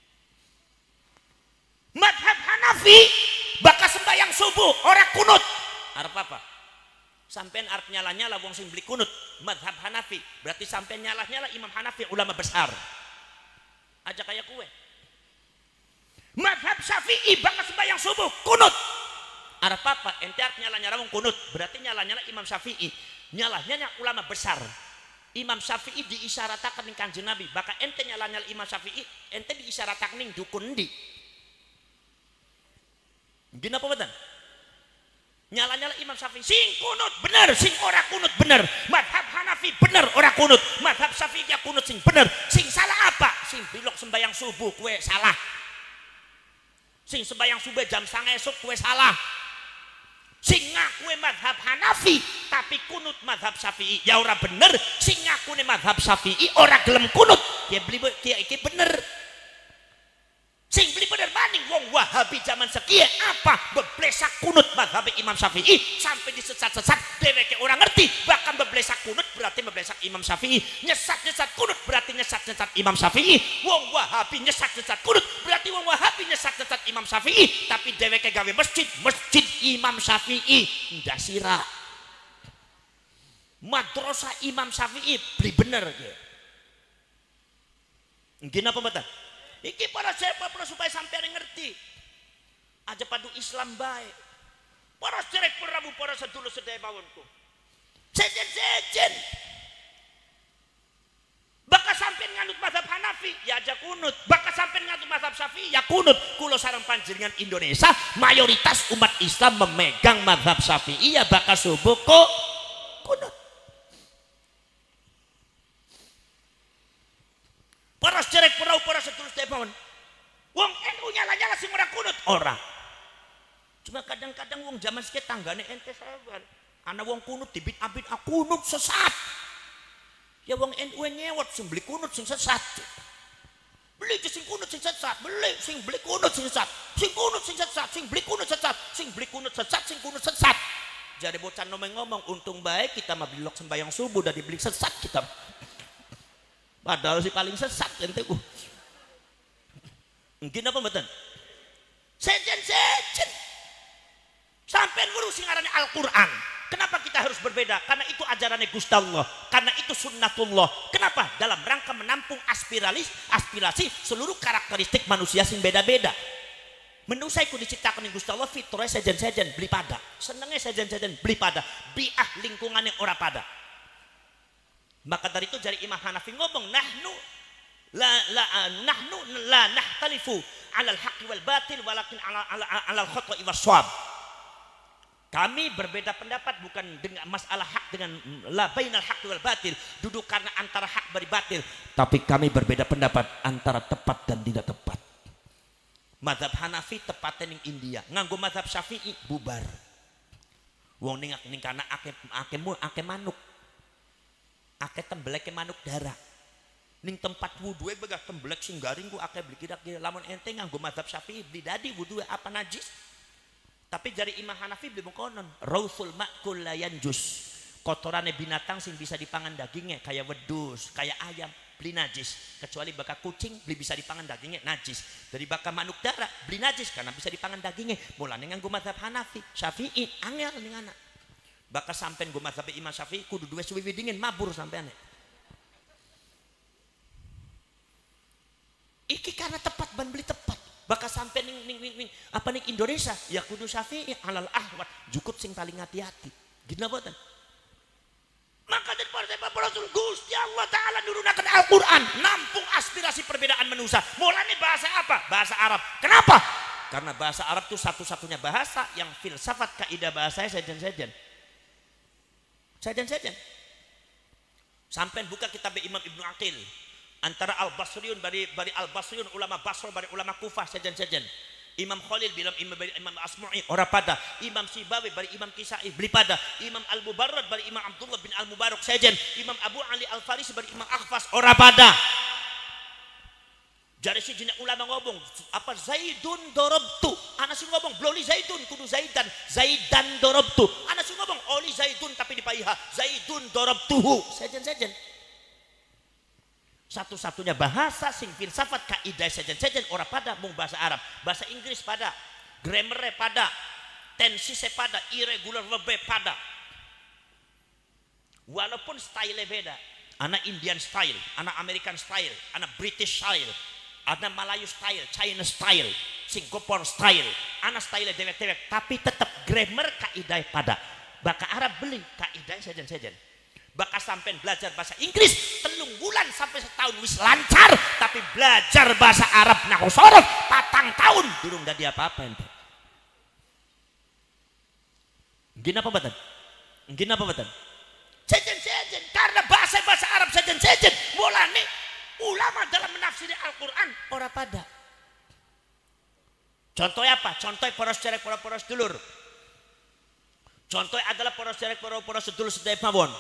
Madhab Hanafi bakas sembahyang subuh orang kunut. Arep apa? Sampean arep nyala-nyala wong sing beli kunut. Madhab Hanafi berarti sampean nyala-nyala Imam Hanafi ulama besar. Aja kayak kue. Madhab Syafi'i bakas sembahyang subuh kunut. Arep apa? Ente arep nyala-nyala wong kunut, berarti nyala-nyala Imam Syafi'i. Nyala-nyala ulama besar. Imam Syafi'i diisyaratakan ning Kanjeng Nabi, baka ente nyala-nyala Imam Syafi'i, ente diisyaratakan ning dukun ndi? Gini apa betul? Nyala-nyala Imam Syafi'i sing kunut bener, sing ora kunut bener. Madhab Hanafi bener ora kunut. Madhab Syafi'i ya kunut sing bener. Sing salah apa? Sing bilok sembahyang subuh kue salah. Sing sembahyang subuh jam setengah esok kue salah. Sing ngaku madhab Hanafi tapi kunut madhab Syafi'i ya ora bener. Sing ngaku madhab Syafi'i ora gelem kunut ya beli ya iki bener. Sing beli bener maning wong Wahabi zaman sekian apa beblesak kunut madhab Imam Syafi'i sampai disesat-sesat dheweke orang ngerti bahkan beblesak kunut berarti beblesak Imam Syafi'i, nyesat-nyesat kunut berarti nyesat-nyesat Imam Syafi'i. Wong Wahabi nyesat-nyesat kunut berarti wong Wahabi nyesat-nyesat Imam Syafi'i, tapi dheweke gawe masjid masjid Imam Syafi'i ndak sira. Madrasah Imam Syafi'i beli bener ge. Nggih napa mboten? Iki para siapa para supaya sampai ngerti aja padu Islam baik para sedherek prabu para sedulur sedaya pawonku sejen-sejen bakal sampai nganut mazhab Hanafi ya aja kunut, bakal sampai nganut mazhab Syafi'i ya kunut. Kulo sareng panjenengan Indonesia mayoritas umat Islam memegang mazhab Syafi'i ya bakal subuh kok kunut. Para sedherek perahu para sedulur sedaya wong N U nyala-nyala sing ora kunut ora. Cuma kadang-kadang wong zaman sekian tanggane ente sabar. Ana wong kunut dibit-abit aku kunut sesat. Ya wong N U nyewot sing beli kunut sing sesat. Beli sing kunut sing sesat, beli sing beli kunut sing sesat. Sing kunut sing sesat, sing beli kunut sesat, sing beli kunut sesat, sing kunut sesat. Jadi bocah nomeng ngomong untung baik kita mah bilok sembahyang subuh udah dibeli sesat kita. Padahal si paling sesat ente uh. Mungkin apa mboten? Sejen-sejen. Sampean ngurus sing aranane Al-Qur'an. Kenapa kita harus berbeda? Karena itu ajarannya Gusti Allah. Karena itu sunnatullah. Kenapa? Dalam rangka menampung aspirasi aspirasi seluruh karakteristik manusia sing beda-beda. Manusia iku diciptakan ning Gusti Allah fitrah sejen-sejen beli pada. Senenge sejen-sejen beli pada. Biah lingkungannya ora pada. Maka dari itu dari Imam Hanafi ngomong nahnu la la nahnu la nahtalifu 'ala al-haqqi wal batil walakin 'ala 'ala 'ala al-khata'i was-shawab. Kami berbeda pendapat bukan dengan masalah hak dengan la bainal haqqi wal batil, duduk karena antara hak bari batil, tapi kami berbeda pendapat antara tepat dan tidak tepat. Mazhab Hanafi tepatnya ning India, nganggo mazhab Syafi'i bubar. Wong ning ning kana akeh akeh akeh manuk. Akeh tembeleke manuk darah. ning tempat wudu begah temblek sing garing ku akeh beli kira-kira lamun ente nganggo mazhab Syafi'i beli dadi wudu apa najis. Tapi jari Imam Hanafi beli mengkonon rausul ma'kul la yanjus. Kotorane binatang sing bisa dipangan dagingnya kayak wedus, kayak ayam beli najis. Kecuali baka kucing beli bisa dipangan dagingnya najis. Dari baka manuk darah beli najis karena bisa dipangan dagingnya. Mulane nganggo mazhab Hanafi, Syafi'i angel ning anak. Baka sampean nggo mazhab Imam Syafi'i kudu duwe suwi dingin mabur sampean. Iki karena tepat ban beli tepat. Bakal sampai ning, ning, ning, ning apa ning Indonesia ya kudu Syafi'i alal ahwat cukup sing paling hati-hati. Gina boten. Maka dari partai Bapak Rasul Gusti Allah Ta'ala nurunakan Al-Quran nampung aspirasi perbedaan manusia. Mulanya bahasa apa? Bahasa Arab. Kenapa? Karena bahasa Arab itu satu-satunya bahasa yang filsafat kaidah bahasanya sejen-sejen. Sejen-sejen. Sampai buka kitab Imam Ibnu Aqil. Antara Al-Basriyun bari bari Al-Basriyun ulama Basra bari ulama Kufah sejen-sejen. Imam Khalil bilang Imam bari Imam Asmu'i ora pada. Imam Sibawi bari Imam Kisai beli pada. Imam Al-Mubarrad bari Imam Abdullah bin Al-Mubarak sejen. Imam Abu Ali Al-Farisi bari Imam Akhfas ora pada. Jari si jenak ulama ngomong apa Zaidun dorobtu. Ana sing ngomong bloli Zaidun kudu Zaidan. Zaidan dorobtu. Ana sing ngomong oli Zaidun tapi dipaiha Zaidun dorobtuhu. Sejen-sejen. Satu-satunya bahasa sing filsafat kaidah sejen-sejen ora pada mung bahasa Arab. Bahasa Inggris pada, grammar pada, tense pada, irregular verb pada. Walaupun style beda. Ana Indian style, ana American style, ana British style, ana Melayu style, China style, Singapore style, ana style dewek-dewek, tapi tetap grammar kaidah pada. Baka Arab beli kaidah sejen-sejen. Bakal sampai belajar bahasa Inggris telung bulan sampai setahun wis lancar, tapi belajar bahasa Arab nahu sorot patang tahun durung dadi apa-apa ente. Gini apa batan? Gini apa batan? Sejen-sejen karena bahasa bahasa Arab sejen-sejen. Mulane ulama dalam menafsiri Al-Quran ora pada. Contohnya apa? Contoh poros cerek poros dulur. Contoh adalah poros cerek poros dulur sedaya mawon.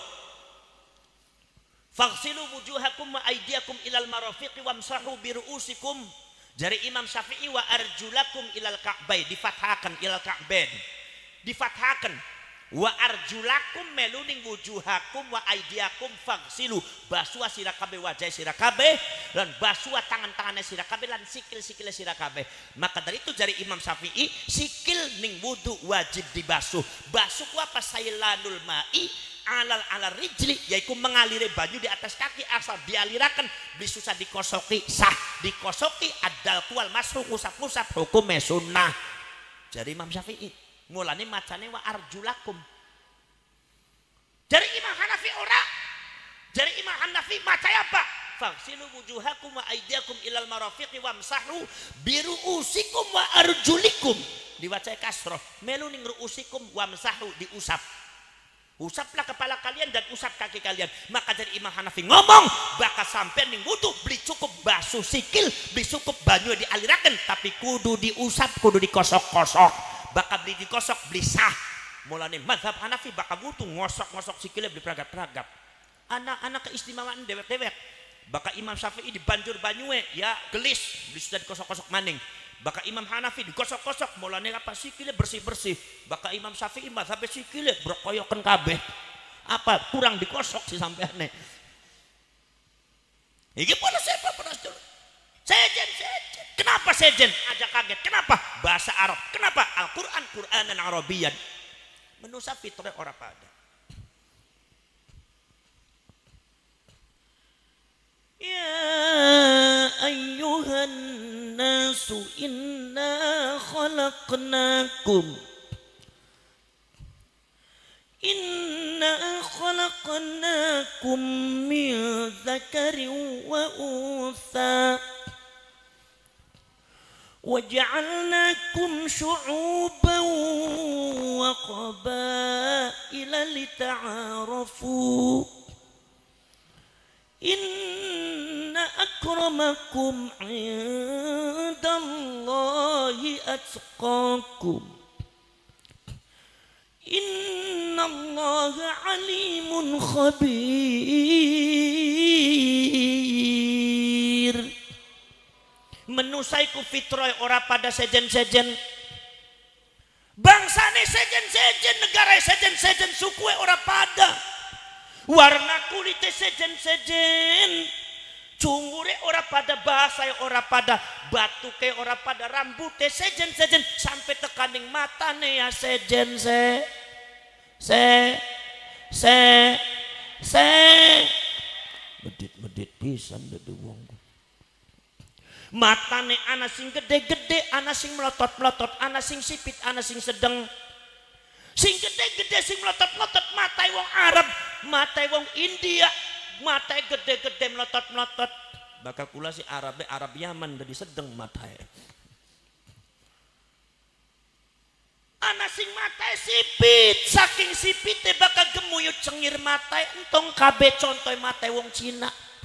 Faghsilu wujuhakum wa aydiyakum ilal marafiqi wamsahu bi ru'usikum. Dari Imam Syafi'i wa arjulakum ilal ka'bain difathahkan ilal ka'bain. Difathahkan wa arjulakum meluning wujuhakum wa aydiyakum faghsilu basuh sira kabeh wajah sira kabeh lan basuh tangan-tangannya sira kabeh lan sikil-sikile sira kabeh. Maka dari itu dari Imam Syafi'i sikil ning wudu wajib dibasuh. Basuh apa sailanul ma'i alal alal rijli yaitu mengaliri banyu di atas kaki asal dialirakan bisusah dikosoki sah dikosoki adal kual masuk usap-usap hukumnya sunnah. Jadi Imam Syafi'i mulane macane wa arjulakum. Dari Imam Hanafi ora. Dari Imam Hanafi maca apa? Faghsilu wujuhakum wa aydiyakum ilal marafiqi wamsahu biruusikum wa arjulikum. Diwaca kasroh melu ning ruusikum wamsahu diusap. Usaplah kepala kalian dan usap kaki kalian. Maka dari Imam Hanafi ngomong bakal sampai ning wudu beli cukup basuh sikil, beli cukup banyu dialirakan, tapi kudu diusap, kudu dikosok-kosok. Bakal beli dikosok beli sah. Mulane mazhab Hanafi bakal butuh ngosok-ngosok sikilnya beli peragap-peragap. Anak-anak keistimewaan dewek-dewek. Bakal Imam Syafi'i dibanjur banyue ya gelis, beli sudah dikosok-kosok maning. Baka Imam Hanafi digosok-gosok mulane apa sikile bersih-bersih. Baka Imam Syafi'i mazhab sikile brokoyoken kabeh. Apa kurang dikosok sih sampeane. Iki pola sepa pola dulu. Sejen sejen. Kenapa sejen? Aja kaget. Kenapa? Bahasa Arab. Kenapa? Al-Qur'an Qur'anan Arabian. Menusa fitrah ora pada. Ya ayyuhan nasu inna khalaqnakum inna khalaqnakum min dzakarin wa untha wa ja'alnakum syu'uban wa qabaila lita'arafu inna akramakum indallahi atqakum innallaha alimun khabir. menusaiku fitroy ora pada sejen-sejen. Bangsane sejen-sejen, negara sejen-sejen, suku ora pada. Warna kulitnya sejen-sejen, cungure ora pada, bahasa ora pada, batuke ora pada, rambutnya sejen-sejen, sampai tekaning matane ya sejen se se se se medit-medit pisan dadi wong. Matane ana sing gede-gede, ana sing melotot-melotot, ana sing sipit, ana sing sedeng. Sing gede-gede sing melotot-melotot matai wong Arab, matai wong India, matai gede-gede melotot-melotot. Bakal kula si Arabe Arab Yaman dari sedeng matai. Ana sing matai sipit, saking sipite bakal gemuyut cengir matai, entong kabeh contoh matai wong Cina.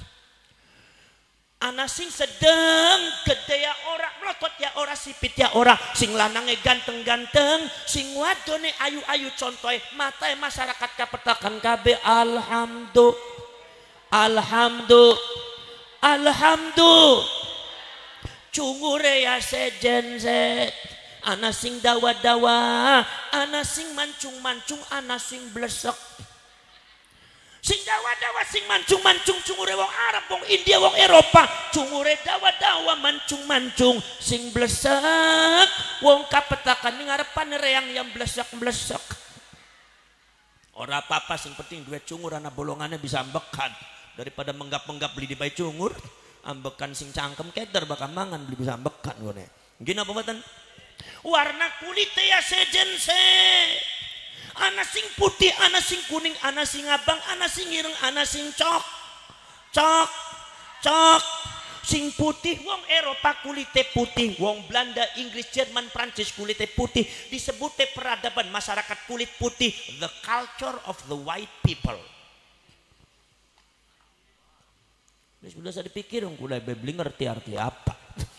Ana sing sedeng, gede ya ora, melotot ya ora, sipit ya ora, sing lanange ganteng-ganteng, sing wadone ayu-ayu, contohe matae masyarakat kapetakan kabeh. Alhamdulillah, alhamdulillah, alhamdulillah, cungure ya sejen set. Ana sing dawa-dawa, ana sing mancung-mancung, ana sing blesek. Sing dawa-dawa sing mancung-mancung, cungure wong Arab, wong India, wong Eropa, cungure dawa-dawa mancung-mancung, sing blesek wong kapetakan ning ngarepan reang yang blesek-blesek. Ora apa-apa, sing penting duwe cungur ana bolongannya bisa ambekan, daripada menggap-menggap beli di bayi cungur, ambekan sing cangkem keder bakal mangan beli bisa ambekan ngene. Nggih napa mboten? Warna kulitnya ya sejen se. Ana sing putih, ana sing kuning, ana sing abang, ana sing ireng, ana sing cok cok cok. Sing putih wong Eropa kulite putih, wong Belanda, Inggris, Jerman, Prancis kulite putih, disebute peradaban masyarakat kulit putih, the culture of the white people. Sudah saya dipikir wong kula bebling ngerti arti apa.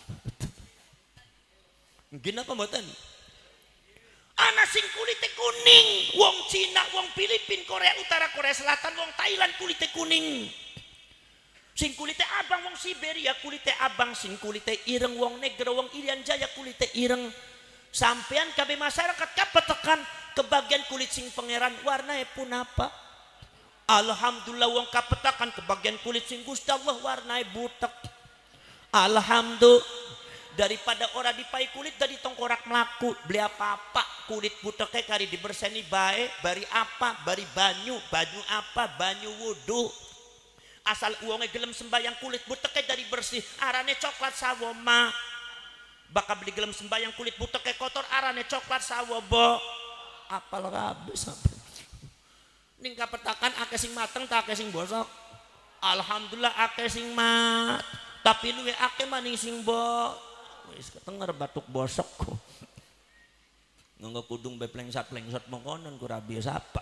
Mungkin apa mboten? Ana sing kulite kuning, wong Cina, wong Filipin, Korea Utara, Korea Selatan, wong Thailand kulite kuning. Sing kulite abang wong Siberia kulite abang, sing kulite ireng wong negro, wong Irian Jaya kulite ireng. Sampean kabeh masyarakat kapetekan kebagian kulit sing pangeran warnae pun apa? Alhamdulillah wong kapetakan kebagian kulit sing Gusti Allah warnae butek. Alhamdulillah. Daripada orang dipai kulit dari tongkorak melaku beli apa-apa kulit buteknya kari diberseni bae, bari apa, bari banyu, banyu apa, banyu wudu. Asal uangnya gelem sembayang kulit buteknya dari bersih, arane coklat sawoma. Bakal beli gelem sembayang kulit buteknya kotor, arane coklat sawobo. Apal kabeh sampai. Ning kapetakan akeh sing mateng tak akeh sing bosok. Alhamdulillah akeh sing mat, tapi luwe akeh maning sing bo. Wis ketenger batuk bosok ku. Nganggo kudung be plengsat-plengsat mongkonon ku rabi sapa.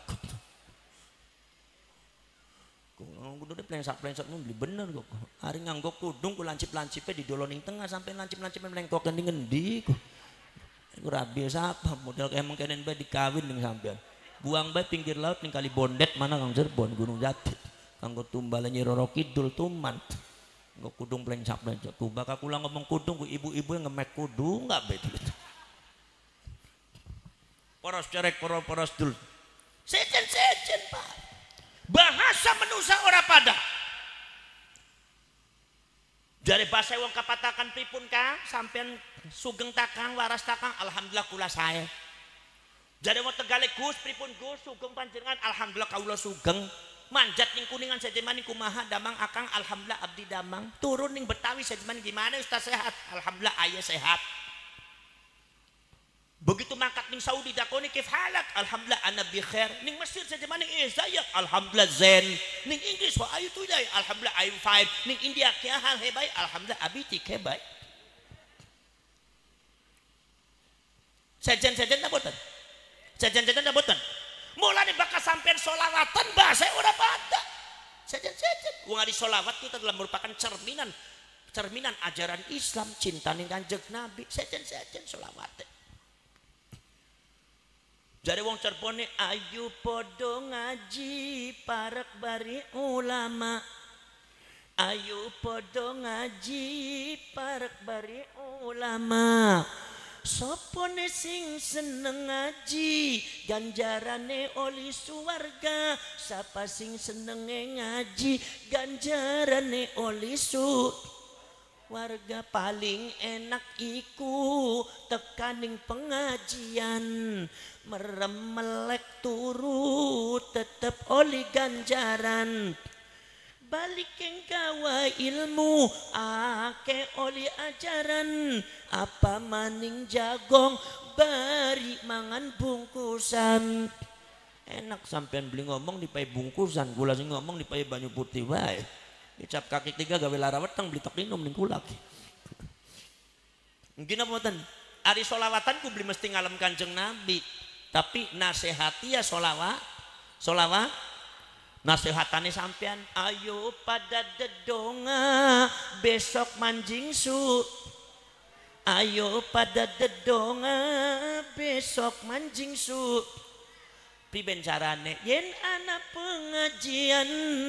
Ku nganggo kudung plengsat-plengsat mun beli bener kok. Ari nganggo kudung ku lancip-lancipe didoloning tengah sampai lancip-lancipe mlengkok ning ngendi ku. Ku rabi sapa model kayak mengkenen bae dikawin ning sampean. Buang bae pinggir laut ning kali Bondet mana Kang Cirebon Gunung Jati. Kanggo tumbal Nyi Roro Kidul tuman. Nggak kudung plencak plencak ku bakal kula ngomong kudung ku ibu-ibu yang ngemek kudung nggak betul. Poros cerek poros poros dul. Sejen sejen pak. Bahasa manusia ora pada. Dari bahasa wong kapatakan pripun kang sampean sugeng takang waras takang alhamdulillah kula saya. Jadi wong Tegalek Gus pripun Gus sugeng panjenengan alhamdulillah kaula sugeng. Manjat ning Kuningan saja maning kumaha damang akang alhamdulillah abdi damang. Turun ning Betawi saja maning gimana Ustaz sehat alhamdulillah ayah sehat. Begitu mangkat ning Saudi dakoni kif halak alhamdulillah ana bi khair. Ning Mesir saja maning izaya alhamdulillah zen. Ning Inggris wa ayu tudai alhamdulillah I'm fine. Ning India kia hal hebai alhamdulillah abi tik hebai. Sajen-sajen ta boten? Sajen-sajen ta boten? Mulane bakal sampean solawatan bahasa ora pada. Sejen-sejen. Wong ari solawat kita telah merupakan cerminan cerminan ajaran Islam, cinta ning Kanjeng Nabi. Sejen-sejen solawat. Jare wong Cirebone ayu podo ngaji parek bari ulama. Ayo podo ngaji parek bari ulama. Sopone sing seneng ngaji ganjarane oli suwarga. Sapa sing senenge ngaji ganjarane oli su warga. Paling enak iku tekaning pengajian, merem melek turu tetep oli ganjaran. Balik yang gawa ilmu ake oli ajaran. Apa maning jagong bari mangan bungkusan. Enak sampean beli ngomong dipakai bungkusan, gula sing ngomong dipakai banyu putih wae. Dicap kaki tiga gawe lara weteng beli tok minum ning kulak. Mungkin apa mboten? Ari solawatan ku beli mesti ngalem Kanjeng Nabi. Tapi nasihati ya solawat. Solawat nasihatane sampean, ayo pada dedonga besok manjing su. Ayo pada dedonga besok manjing su. Piben carane yen ana pengajian,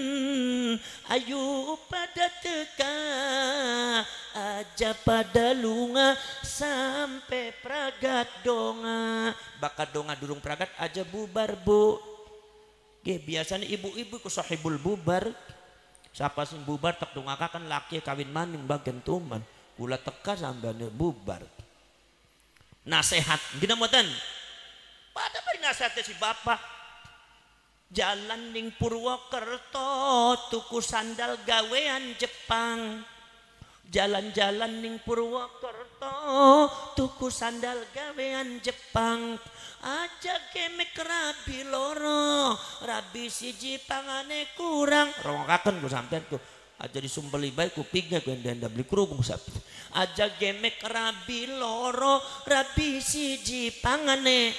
ayo pada teka aja pada lunga sampai pragat donga. Bakat donga durung pragat aja bubar bu. Ge biasanya ibu-ibu ku sahibul bubar. Siapa sing bubar tak dongakakan laki kawin maning bagian tuman. Kula teka sambane bubar. Nasehat gina mboten? Pada bari nasihatnya si bapak. Jalan ning Purwokerto tuku sandal gawean Jepang. Jalan-jalan ning Purwokerto tuku sandal gawean Jepang. Aja kemek rabi loro, rabi siji pangane kurang. Rongaken ku sampean ku. Aja disumpeli bae kupingnya ku enda beli kerudung sapi. Aja gemek rabi loro, rabi siji pangane.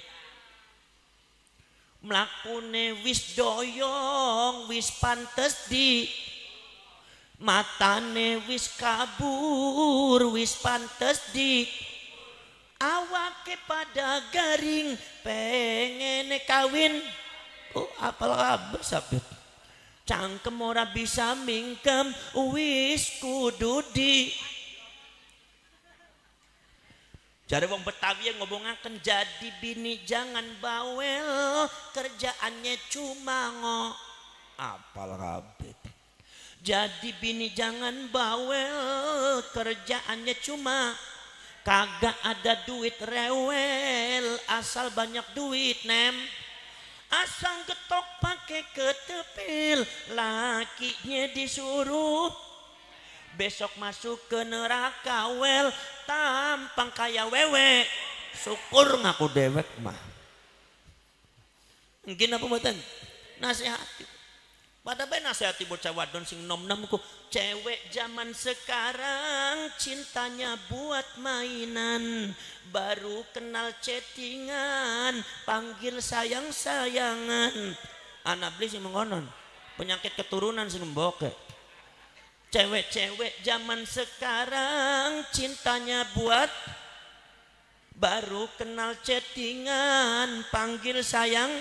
Mlakune wis doyong, wis pantes di matane wis kabur, wis pantes di awake pada garing pengen kawin. Oh apal kabeh sabet. Cangkem ora bisa mingkem wis kudu di. Jare wong Betawi yang ngomongaken jadi bini jangan bawel, kerjaannya cuma ngo. Apal kabeh. Jadi bini jangan bawel, kerjaannya cuma kagak ada duit rewel, asal banyak duit nem. Asal getok pakai ketepil, lakinya disuruh besok masuk ke neraka wel, tampang kaya wewe. Syukur ngaku dewek mah. Mungkin apa mboten? Nasihati. Pada bae nasihati bocah wadon sing nom-nom ku cewek zaman sekarang cintanya buat mainan, baru kenal chattingan panggil sayang-sayangan. Anak beli sing mengonon penyakit keturunan sing mboke. Cewek-cewek zaman sekarang cintanya buat baru kenal chattingan panggil sayang.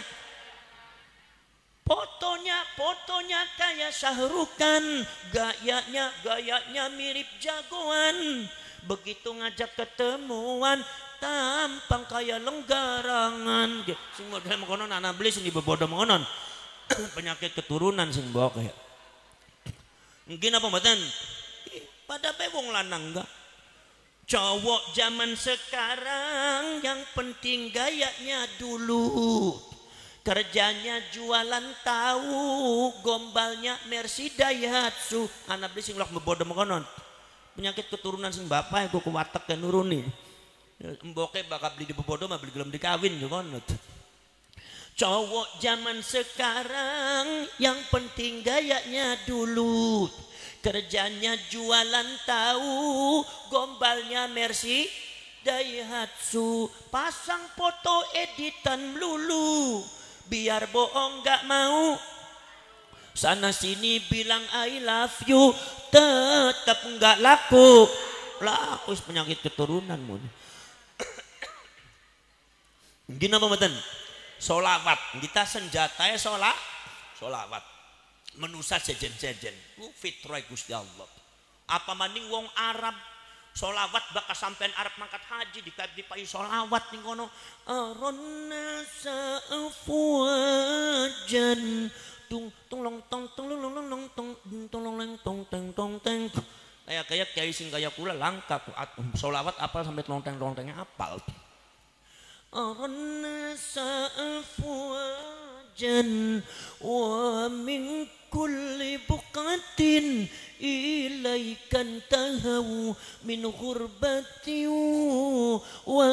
Fotonya, fotonya kayak Syahrukan, gayanya, gayanya mirip jagoan. Begitu ngajak ketemuan, tampang kayak lenggarangan. Sing model mengonon anak beli sing bebodo mengonon. Penyakit keturunan sing bawa kayak. Mungkin apa mboten? Pada bae wong lanang enggak. Cowok zaman sekarang yang penting gayanya dulu. Kerjanya jualan tahu, gombalnya Mercy Daihatsu. Anak beli sing lok bebodo mengonon. Penyakit keturunan sing bapak aku kuwatek nuruni. Mboke bakal beli di bebodo mah beli gelem dikawin yo ngono. Cowok zaman sekarang yang penting gayanya dulu. Kerjanya jualan tahu, gombalnya Mercy Daihatsu. Pasang foto editan melulu, biar bohong gak mau. Sana sini bilang I love you, tetap gak laku. Laku penyakit keturunan mun. Gini apa mboten? Solawat. Kita senjatanya sholat, solawat. menusa sejen-sejen ku fitrah Gusti Allah. Apa maning wong Arab solawat bakal sampean Arab mangkat haji dikai solawat ning kono aronna sa'afwajan tung tung long tong tung long long long tong tung long long tong teng tong teng kayak kayak kiai sing kaya kula langka solawat apal sampai tong teng tong tengnya apal aronna sa'afwajan wa min kulli buqatin ilaikan tahawu min ghurbati wa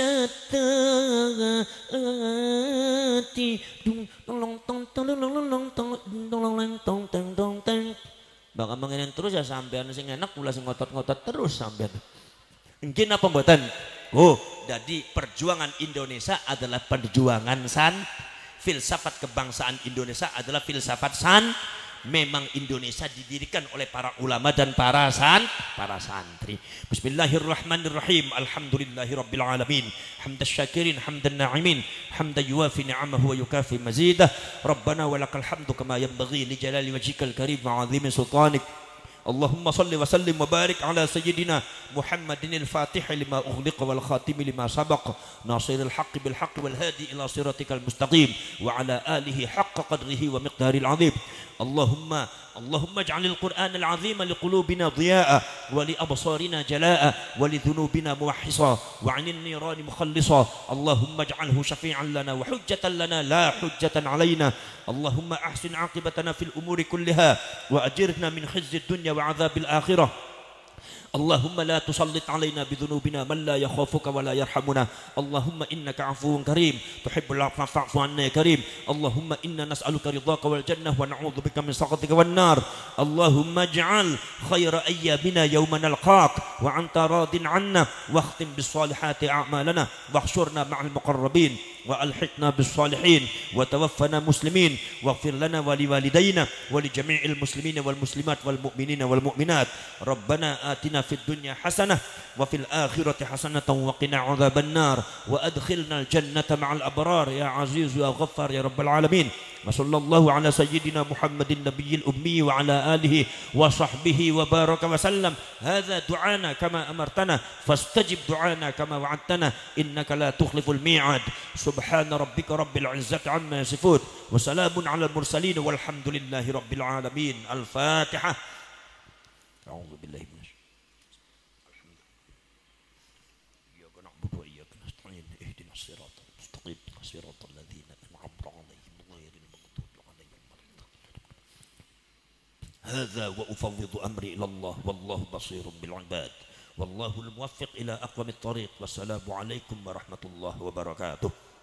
syatati dung tong tong tong tong tong tong tong tong tong tong bakal mengenai terus ya sampean sing enak mula sing ngotot-ngotot terus sampean mungkin apa mboten oh jadi perjuangan Indonesia adalah perjuangan san filsafat kebangsaan Indonesia adalah filsafat san memang Indonesia didirikan oleh para ulama dan para san para santri. Bismillahirrahmanirrahim. Alhamdulillahirabbil alamin. Hamdas syakirin hamdan na'imin. Hamdan yuwafi ni'amahu wa yukafi mazidah. Rabbana walakal hamdu kama yanbaghi li jalali wajhikal karim wa 'azimi sultanik. اللهم صل وسلم وبارك على سيدنا محمد الفاتح لما أغلق والخاتم لما سبق ناصر الحق بالحق والهادي إلى صراطك المستقيم وعلى آله حق قدره ومقداره العظيم اللهم اللهم اجعل القرآن العظيم لقلوبنا ضياء ولأبصارنا جلاء ولذنوبنا موحصا وعن النيران مخلصا اللهم اجعله شفيعا لنا وحجة لنا لا حجة علينا اللهم أحسن عاقبتنا في الأمور كلها وأجرنا من خزي الدنيا وعذاب الآخرة اللهم لا تسلط علينا بذنوبنا من لا يخافك ولا يرحمنا اللهم إنك عفو كريم تحب العفو فاعف عنا يا كريم اللهم إنا نسألك رضاك والجنة ونعوذ بك من سخطك والنار اللهم اجعل خير أيامنا يوم نلقاك وأنت راض عنا واختم بالصالحات أعمالنا واحشرنا مع المقربين وألحقنا بالصالحين وتوفنا مسلمين واغفر لنا ولوالدينا ولجميع المسلمين والمسلمات والمؤمنين والمؤمنات ربنا آتنا في الدنيا حسنة وفي الآخرة حسنة وقنا عذاب النار وأدخلنا الجنة مع الأبرار يا عزيز يا غفار يا رب العالمين وصلى الله على سيدنا محمد النبي الأمي وعلى آله وصحبه وبارك وسلم هذا دعانا كما أمرتنا فاستجب دعانا كما وعدتنا إنك لا تخلف الميعاد سبحان ربك رب العزة عما يصفون وسلام على المرسلين والحمد لله رب العالمين الفاتحة أعوذ بالله من صراط الذين أنعمت عليهم غير المغضوب عليهم هذا وأفوض أمري إلى الله والله بصير بالعباد والله الموفق إلى أقوم الطريق والسلام عليكم ورحمة الله وبركاته.